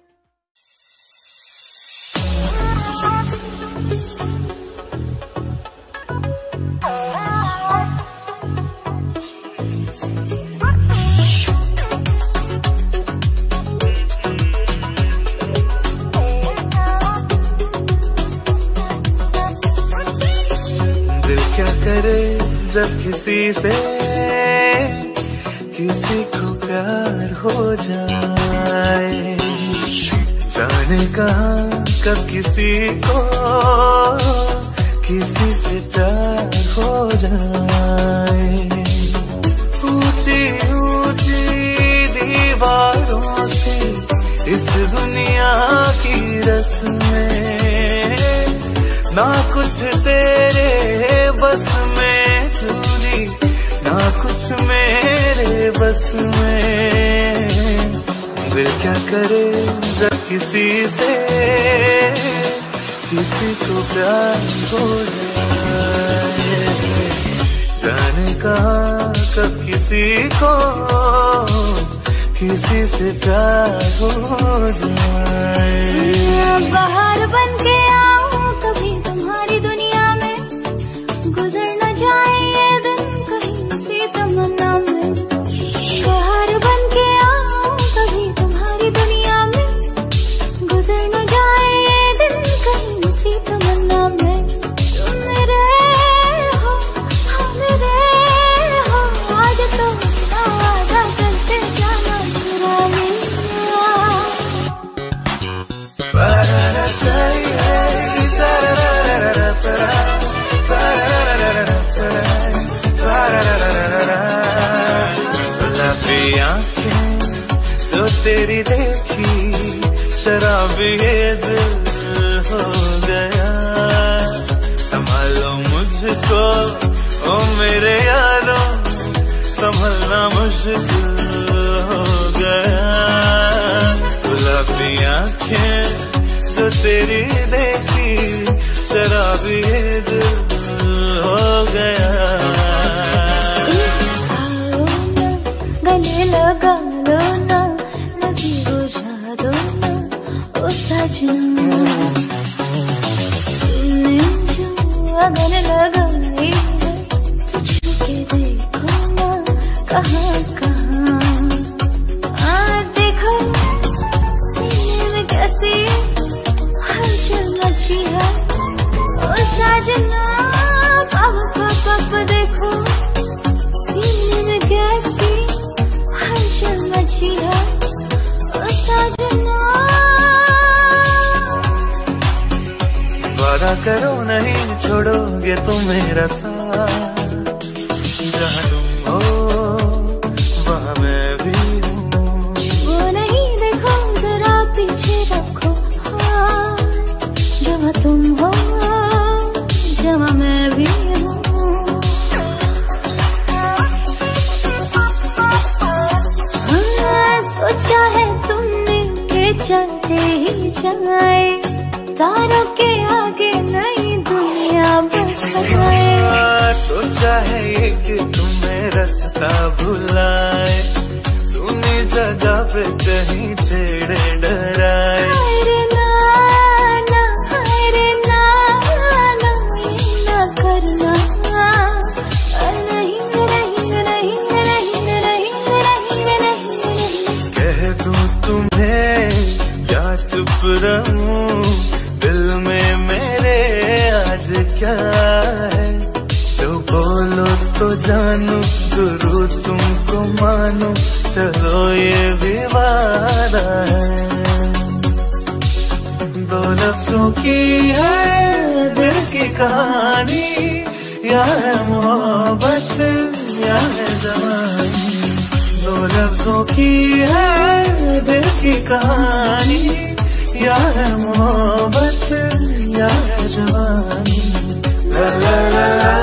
दिल क्या करे जब किसी से किसी को प्यार हो जाए जाने कहाँ कब किसी को किसी से प्यार हो जाए ऊंची ऊंची दीवारों से इस दुनिया की रस्में ना कुछ तेरे बस में चूरी ना कुछ मेरे बस में दिल क्या करे जब किसी से किसी को प्यार हो जाए जाने कहाँ कब किसी को किसी से प्यार हो जाए बाहर बन के तेरी देखी शराबी दिल हो गया। गले लगा लो ना, लगी बुझा दो ना ओ सजना। तुमने जो अगन लगाई है तो छुके देखो ना कहाँ कहाँ। देखो सीने में कैसी हलचल मची है ओ सजना। पाप देखो सीने में कैसी हलचल मची है ओ सजना। वादा करो नहीं छोड़ोगे तुम मेरा साथ, जहाँ तुम हो वहाँ मैं भी हूँ। वो नहीं देखो जरा पीछे रखो हाथ, जहाँ तुम हो जहाँ मैं भी हूँ। सोचा है तुमने के चलते ही जाए, तारों के आगे नई दुनिया बस जाए। सोचा है ये कि तुम्हें रास्ता भुलाए, सुनी जगह पे कहीं छेड़े डराए। हायरे नाना, हायरे नाना, ये ना करना। नहीं नहीं नहीं नहीं नहीं नहीं। कह दूं तुम्हें या चुप रहूं, दिल में मेरे आज क्या है। तो बोलो तो जानू, गुरु तुमको मानो, चलो ये भी वादा है। दो लफ्जों की है दिल की कहानी, या है मोहब्बत या है जवानी। दो लफ्जों की है दिल की कहानी, या है मोहब्बत या है जवानी। ला ला ला ला।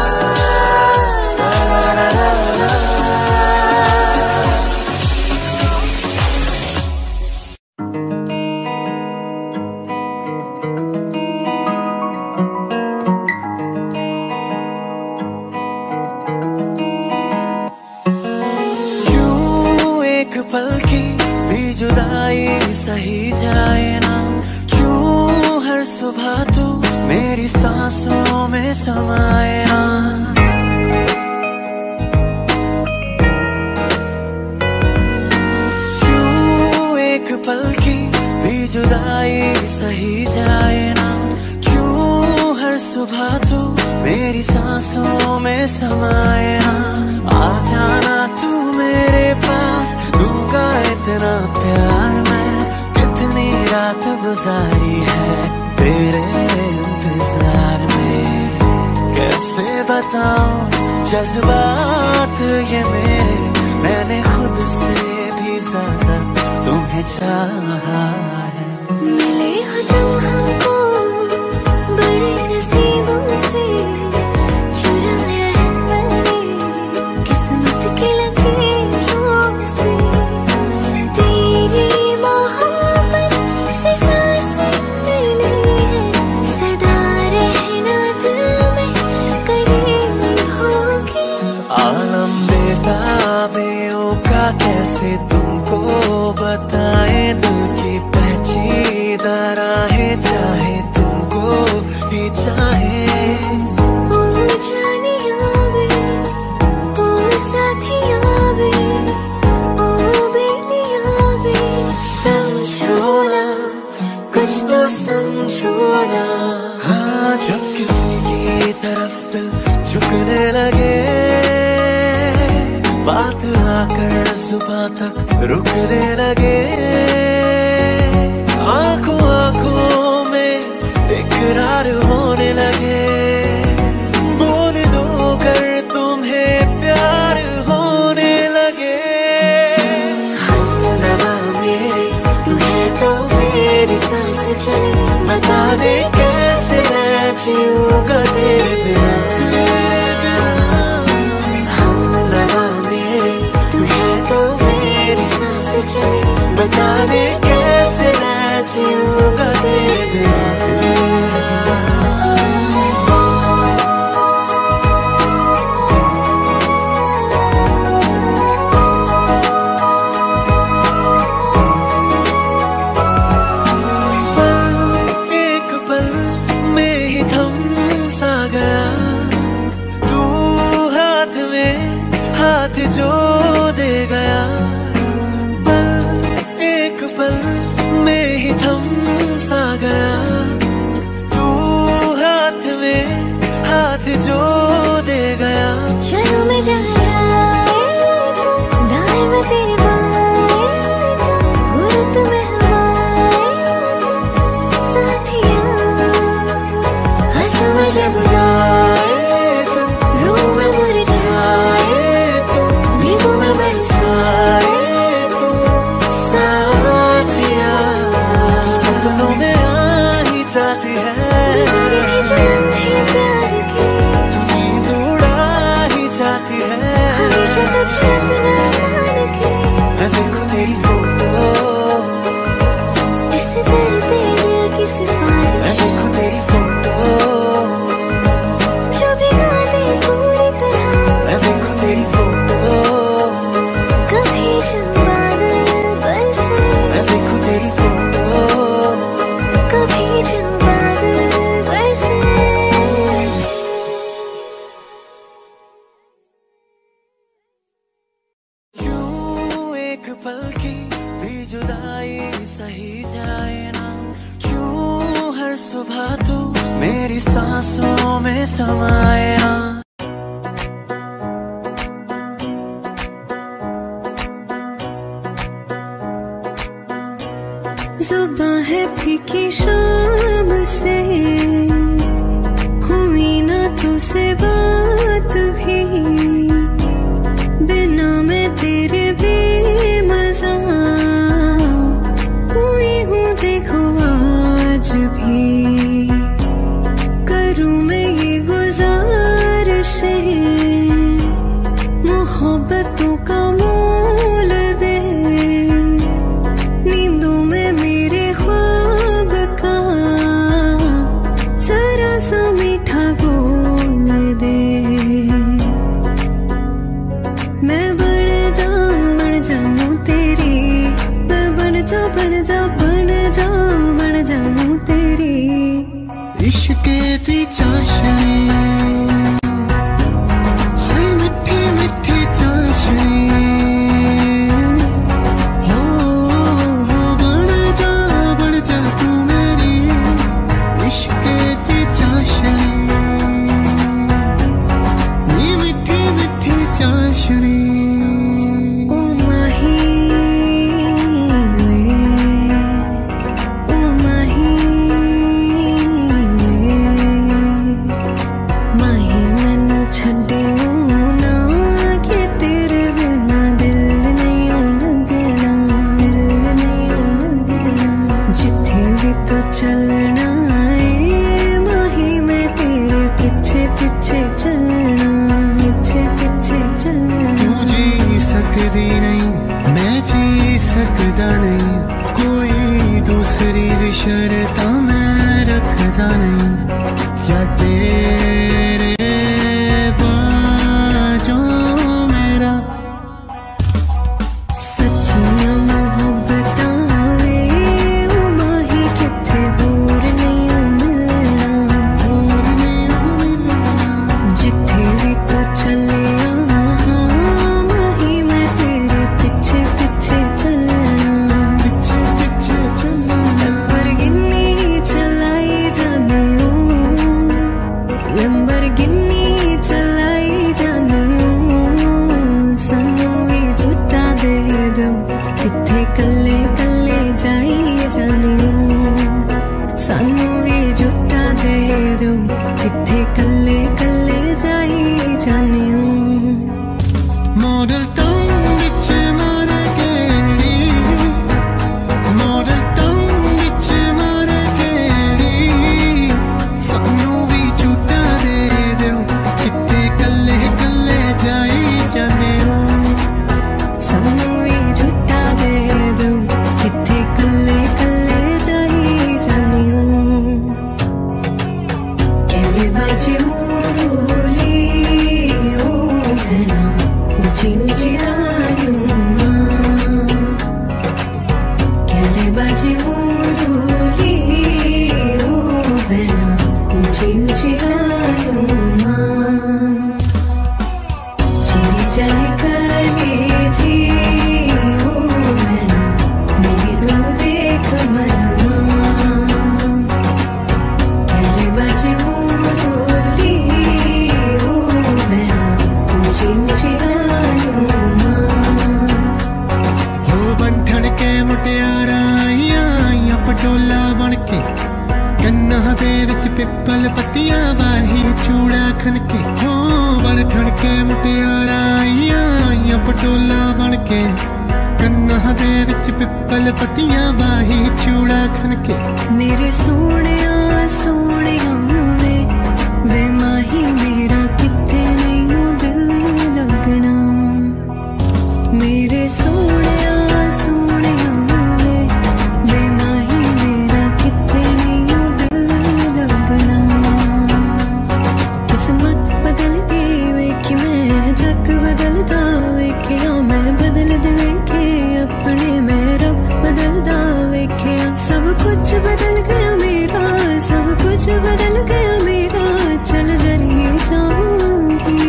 पल की भी जुदाई सही जाए ना, क्यों हर सुबह तू मेरी सांसों में समाए ना। क्यों एक पल की भी जुदाई सही जाए ना, क्यों हर सुबह तू मेरी सांसों में समाए ना। आ जाना तू मेरे पास, दूंगा इतना प्यार मैं, कितनी रात गुजारी है तेरे इंतजार में। कैसे बताऊं जज्बात ये मेरे, मैंने खुद से भी ज्यादा तुम्हें चाहा है। मिले हो तुम हमको बड़े नसीबों से, चुराया है मैंने किस्मत की लकीरों से। तेरी मोहब्बत से सांसें मिली है, सदा रहना दिल में करीब होगी। आलम बेताबियों का कैसे तुमको बताए, दिल की पेचीदा राहें चाहे तुमको ही चाहे। ओ जानिया वे, ओ साथिया वे, ओ बेलिया वे, समझो ना कुछ तो समझो ना। हाँ जब किसी की तरफ दिल झुकने लगे, बात आकर जुबां तक रुकने लगे। आंखों आंखों में इकरार होने लगे, बोल दो कर तुम्हें प्यार होने लगे। हमनवा मेरे तू है तो मेरी सांस चले, बता दे कैसे मैं जीऊंगा तेरे बिना। हमनवा मेरे तू है तो मेरी सांस चले, बता दे कैसे मैं जीऊंगा तेरे बिना। जो दे गया पल एक पल में ही थम सा गया, तू हाथ में हाथ जो दे गया। चलो मैं जहाँ दाएं में तेरे बाएं, हुर्रत में हवाएं साथिया, हंसू मैं जब गाए तो रूह में मुरझाए, भीगू मैं बरसाए तो साथिया, जो सपनों में आ ही जाती है, प्यार की नींद उड़ा ही जाती है, हमेशा तुझे अपना मान के मैं देखूं तेरी फोटो, इस दर्द दिल की सिफारिश, मैं देखूं तेरी फोटो, जो भिगा दे पूरी तरह, मैं देखूं तेरी फोटो, कभी जो बादल बरसे, मैं देखूं तेरी फोटो, कभी जो बादल बरसे। क्यों एक पल की भी जुदाई सही जाए ना, क्यों हर सुबह तू मेरी सांसों में समाए ना। जुबां है फीकी शाम से, हुई ना तुझसे बात भी, बिना मैं तेरे बेमज़ा हुई हूँ देखो आज भी। करूँ मैं ये गुज़ारिशें, मोहब्बतों का मोल दे, नींदों में मेरे ख्वाब का जरा सा मीठा बोल दे। मैं बन जाऊं तेरी, मैं बन जाऊं तेरी, इश्क दी चाशनी, हाय मिठी मिठी चाशनी, बन जा तू मेरी, इश्क दी चाशनी, ये मिठी मिठी चाशनी। ओ माही मैनू छड्डियो ना, कि तेरे बिना दिल नहीं लगना, दिल नहीं लगना। जिथे भी तू चलना है माही, मैं तेरे पीछे पीछे चलना, पीछे पीछे चलना। तू जी सकदी नहीं, मैं जी सकदा नहीं, कोई दूसरी भी शर्त मैं रखदा नहीं, या तेरे बाजों मेरा। सच्चियां मोहब्बतां वे ओ माही, किथे होर नहीं मिलना, जिथे भी तू चलिया माही, मैं तेरे पीछे पीछे चलना, पीछे पीछे चलना। लंबरगिनी चलाई जाने ओ, लंबरगिनी चलाई जाने ओ, सानू भी झूठा दे दो, किथे कल्ले कल्ले जाई जाने ओ, सानू भी झूठा दे दो, किथे कल्ले कल्ले जाई जाने ओ। मॉडल टाउन विच मारे केड़ी, मॉडल टाउन विच मारे केड़ी, सानू भी झूठा दे दो, किथे कल्ले कल्ले जाई जाने हो, सानू भी झूठा दे दो, किथे कल्ले कल्ले जाई बाजे मोरोली ओ बहना ऊंची ऊंची डालियों कहले बाजे मोरोली ओ बहना ऊंची ऊंची डालियों चीरी जाए करे जी ओ बहना मेरी दूर देख मनमा कहले बाजे मोरोली ओ बहना ऊंची ऊंची डालियों हो बंठन के मुटियारा आइया पटोला बन के कन्ना दे विच पिपल पत्तियां वाही चूड़ा खनके हो बंठन के मुटियारा आइया पटोला बन के कन्ना दे विच पिपल पत्तियां वाही चूड़ा खनके मेरे सोनिया सोनिया वे माही मेरा किथे नहीं दिल लगना मेरे सोनिया सोनिया वे माही मेरा किथे नहीं दिल लगना किस्मत बदलती वेखी मैं जग बदलदा वेखिया मैं बदल दे वेखे अपने में रब बदलदा वेखिया सब कुछ बदल गया मेरा सब कुछ बदल गया मेरा चल जरी जाऊंगी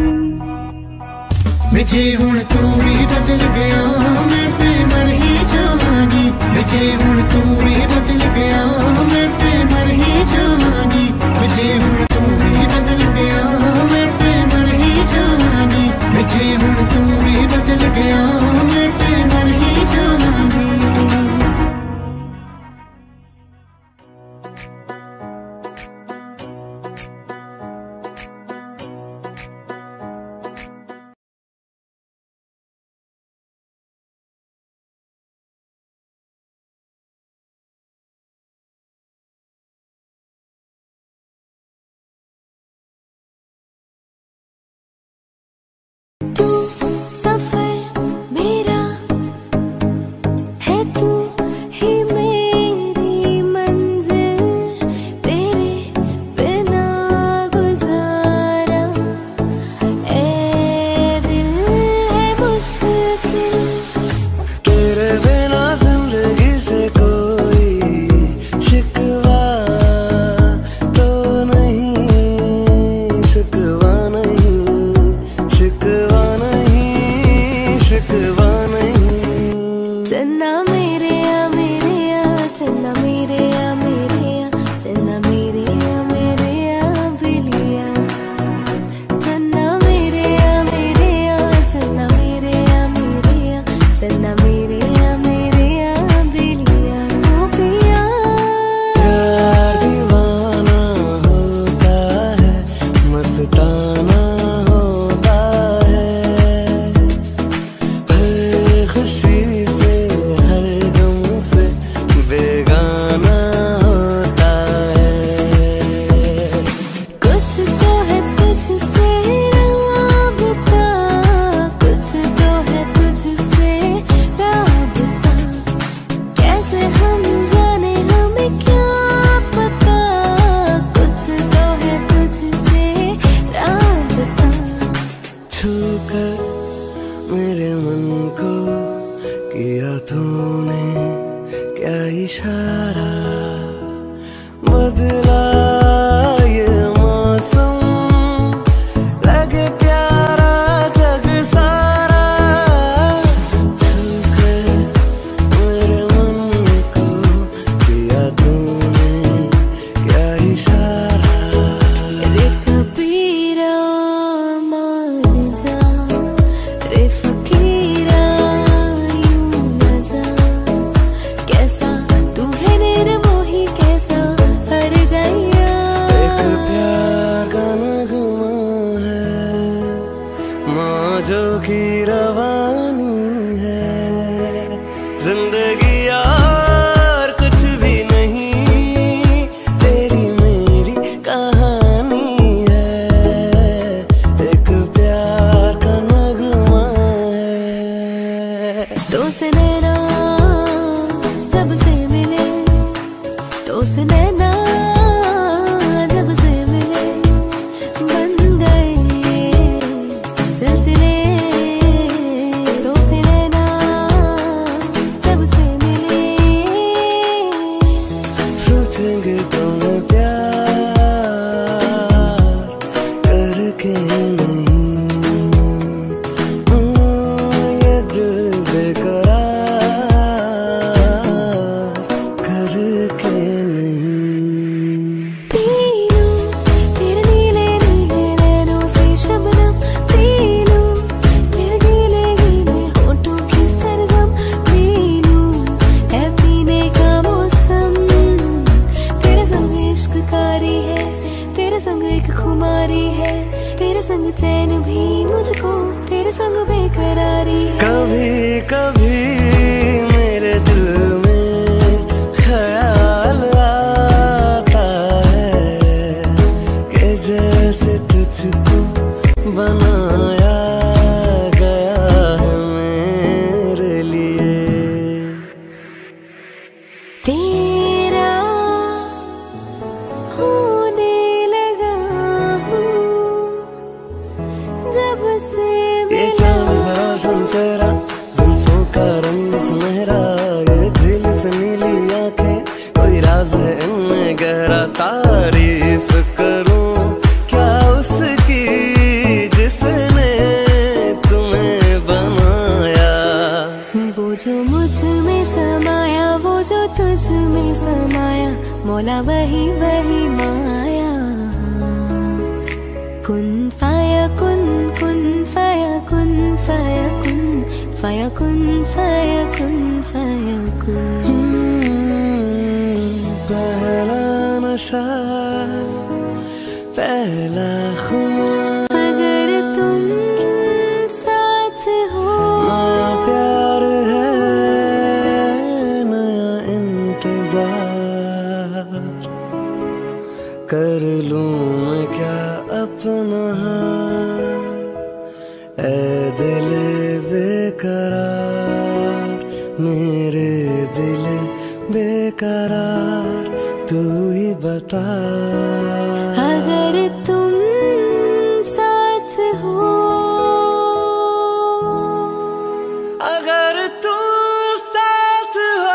विजे हुण तू भी बदल गया मैं ते मर ही जावांगी विजे हुण तू भी बदल गया मैं ते मर ही जावांगी विजे हुण तू भी बदल गया मैं ते मर ही जावांगी विजे हुण तू भी बदल गया मैं ते मर ही जावांगी प्यारी है, तेरे संग एक खुमारी है, तेरे संग चैन भी मुझको, तेरे संग बेकरारी है। कभी कभी मेरे दिल में ख्याल आता है कि जैसे तुझको बनाया गया है मेरे लिए। तेरा होने लगा हूँ जब से ये चांद सा रोशन चेहरा, जुल्फों का रंग सुनहरा, ये झील से नीली आंखें, कोई राज है इनमें गहरा। तारीफ करूं क्या उसकी जिसने तुम्हें बनाया। वो जो मुझ में समाया, वो जो तुझ में समाया, मौला वही वही माया। कुन फाया कुन, कुन फाया कुन, फाया कुन, फाया कुन, फाया कुन, फाया कुन। पहला नशा, पहला खुमार, अगर तुम साथ हो, नया प्यार है, नया इंतजार। कर लूं मैं क्या अपना हाल, ऐ दिल बेकरार, मेरे दिल बेकरार, तू ही बता। अगर तुम साथ हो, अगर तू साथ हो,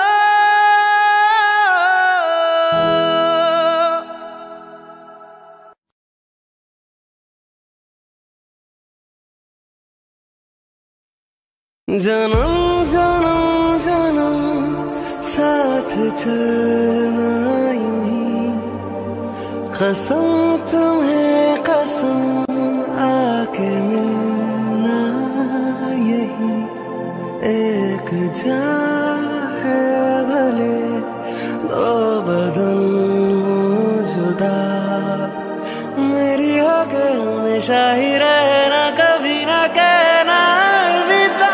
जन्म जन्म जन्म साथ चलना यूं ही, कसम तुम्हें कसम आके मिलना यही। एक जान है भले दो बदन हो जुदा, मेरी होके हमेशा ही रहना, कभी ना कहना अलविदा।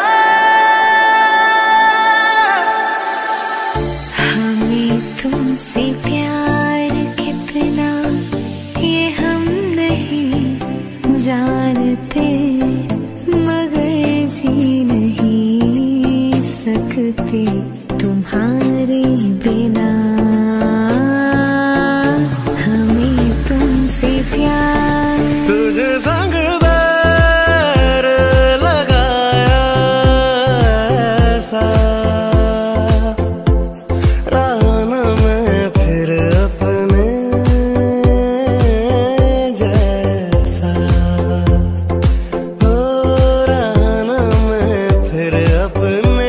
हमें तुमसे प्यार कितना ये हम नहीं जानते, मगर जी नहीं सकते तुम्हारे बिना। हमें तुमसे प्यार, तुझे संग बैर लगाया ऐसा, रहना मैं फिर अपने जैसा, हो रहना मैं फिर अपने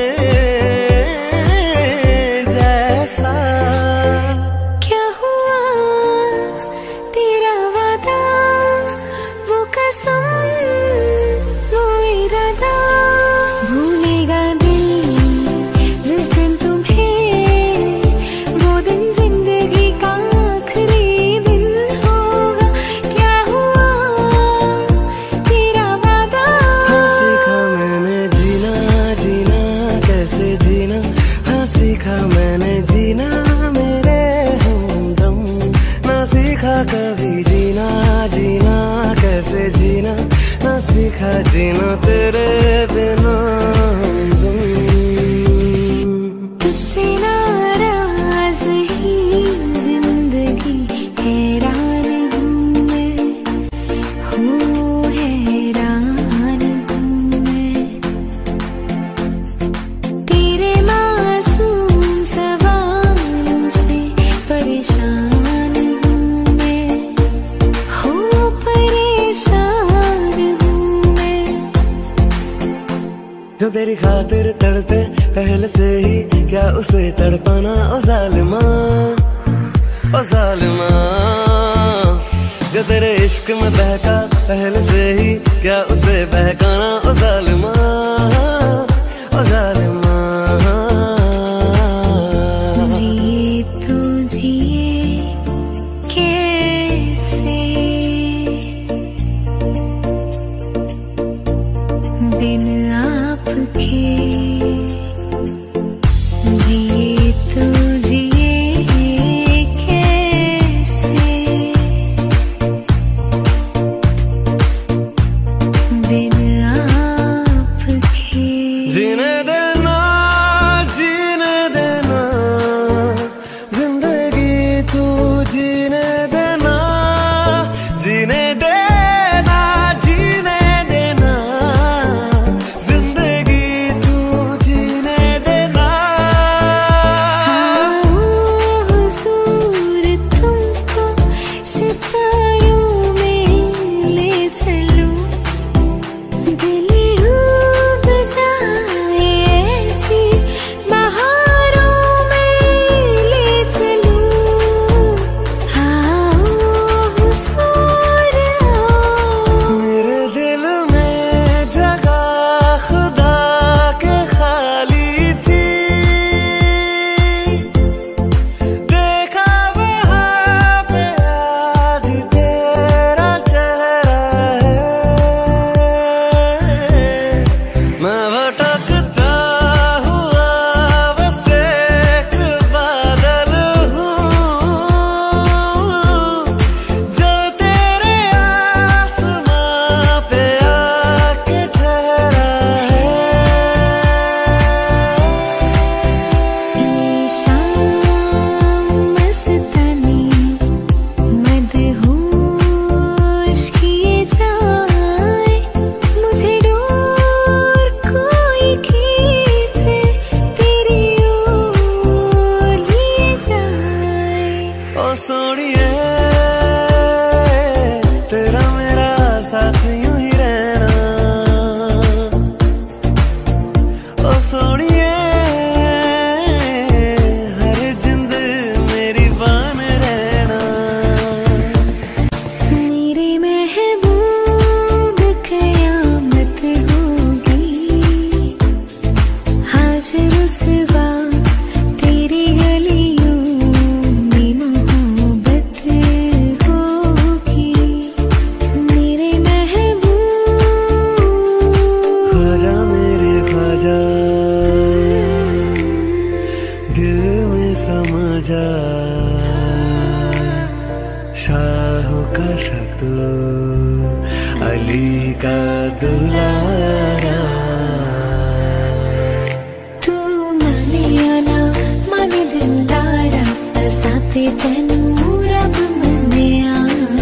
जैसा। क्या हुआ तेरा वादा, वो कसम, वो इरादा, भूलेगा दिल जिस दिन तुम्हें, वो दिन जिंदगी का आखिरी दिन होगा। क्या हुआ तेरा वादा, हाँ सीखा मैंने जीना, जीना कैसे जीना, हाँ सीखा मैंने जीना मेरे हमदम। ना सीखा कभी जीना, जीना कैसे जीना, ना सीखा जीना तेरे बिना हमदम। तुझसे नाराज नहीं जिंदगी, हैरान हूँ मैं, हूँ हैरान हूँ मैं। तेरे मासूम सवालों से परेशान हूँ मैं, हूँ परेशान हूँ मैं। जो तेरी खातिर तड़पे पहले से ही, क्या उसे तड़पाना ओ जालिमा, ओ जालिमा। जो तेरे इश्क में बहका पहले से ही, क्या उसे बहकाना ओ जालिमा, ओ जालिमा। जिए तो जिए जाए, मुझे डोर कोई खींचे तेरी ओर लिए जाए। ओ सोनिए तेरा मेरा साथ यूं ही रहना, ओ सोनिए हर जिंद मेरी बान रहना। मेरे महबूब कयामत होगी, आज रुसवा तेरी गलियों में मोहब्बत होगी। मेरे महबूब ख्वाजा मेरे ख्वाजा दिल में समा जा, शाहों का शतू अली का दुलारा। तू माने या ना माने दिलदारा, साथे तेनू रब मन्निया।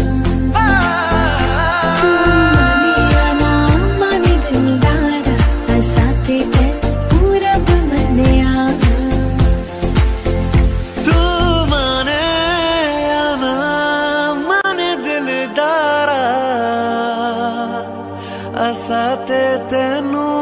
तू माने या ना माने दिलदारा, साथे तेनू रब मन्निया। तू माने या ना माने दिलदारा, असा ते तेनू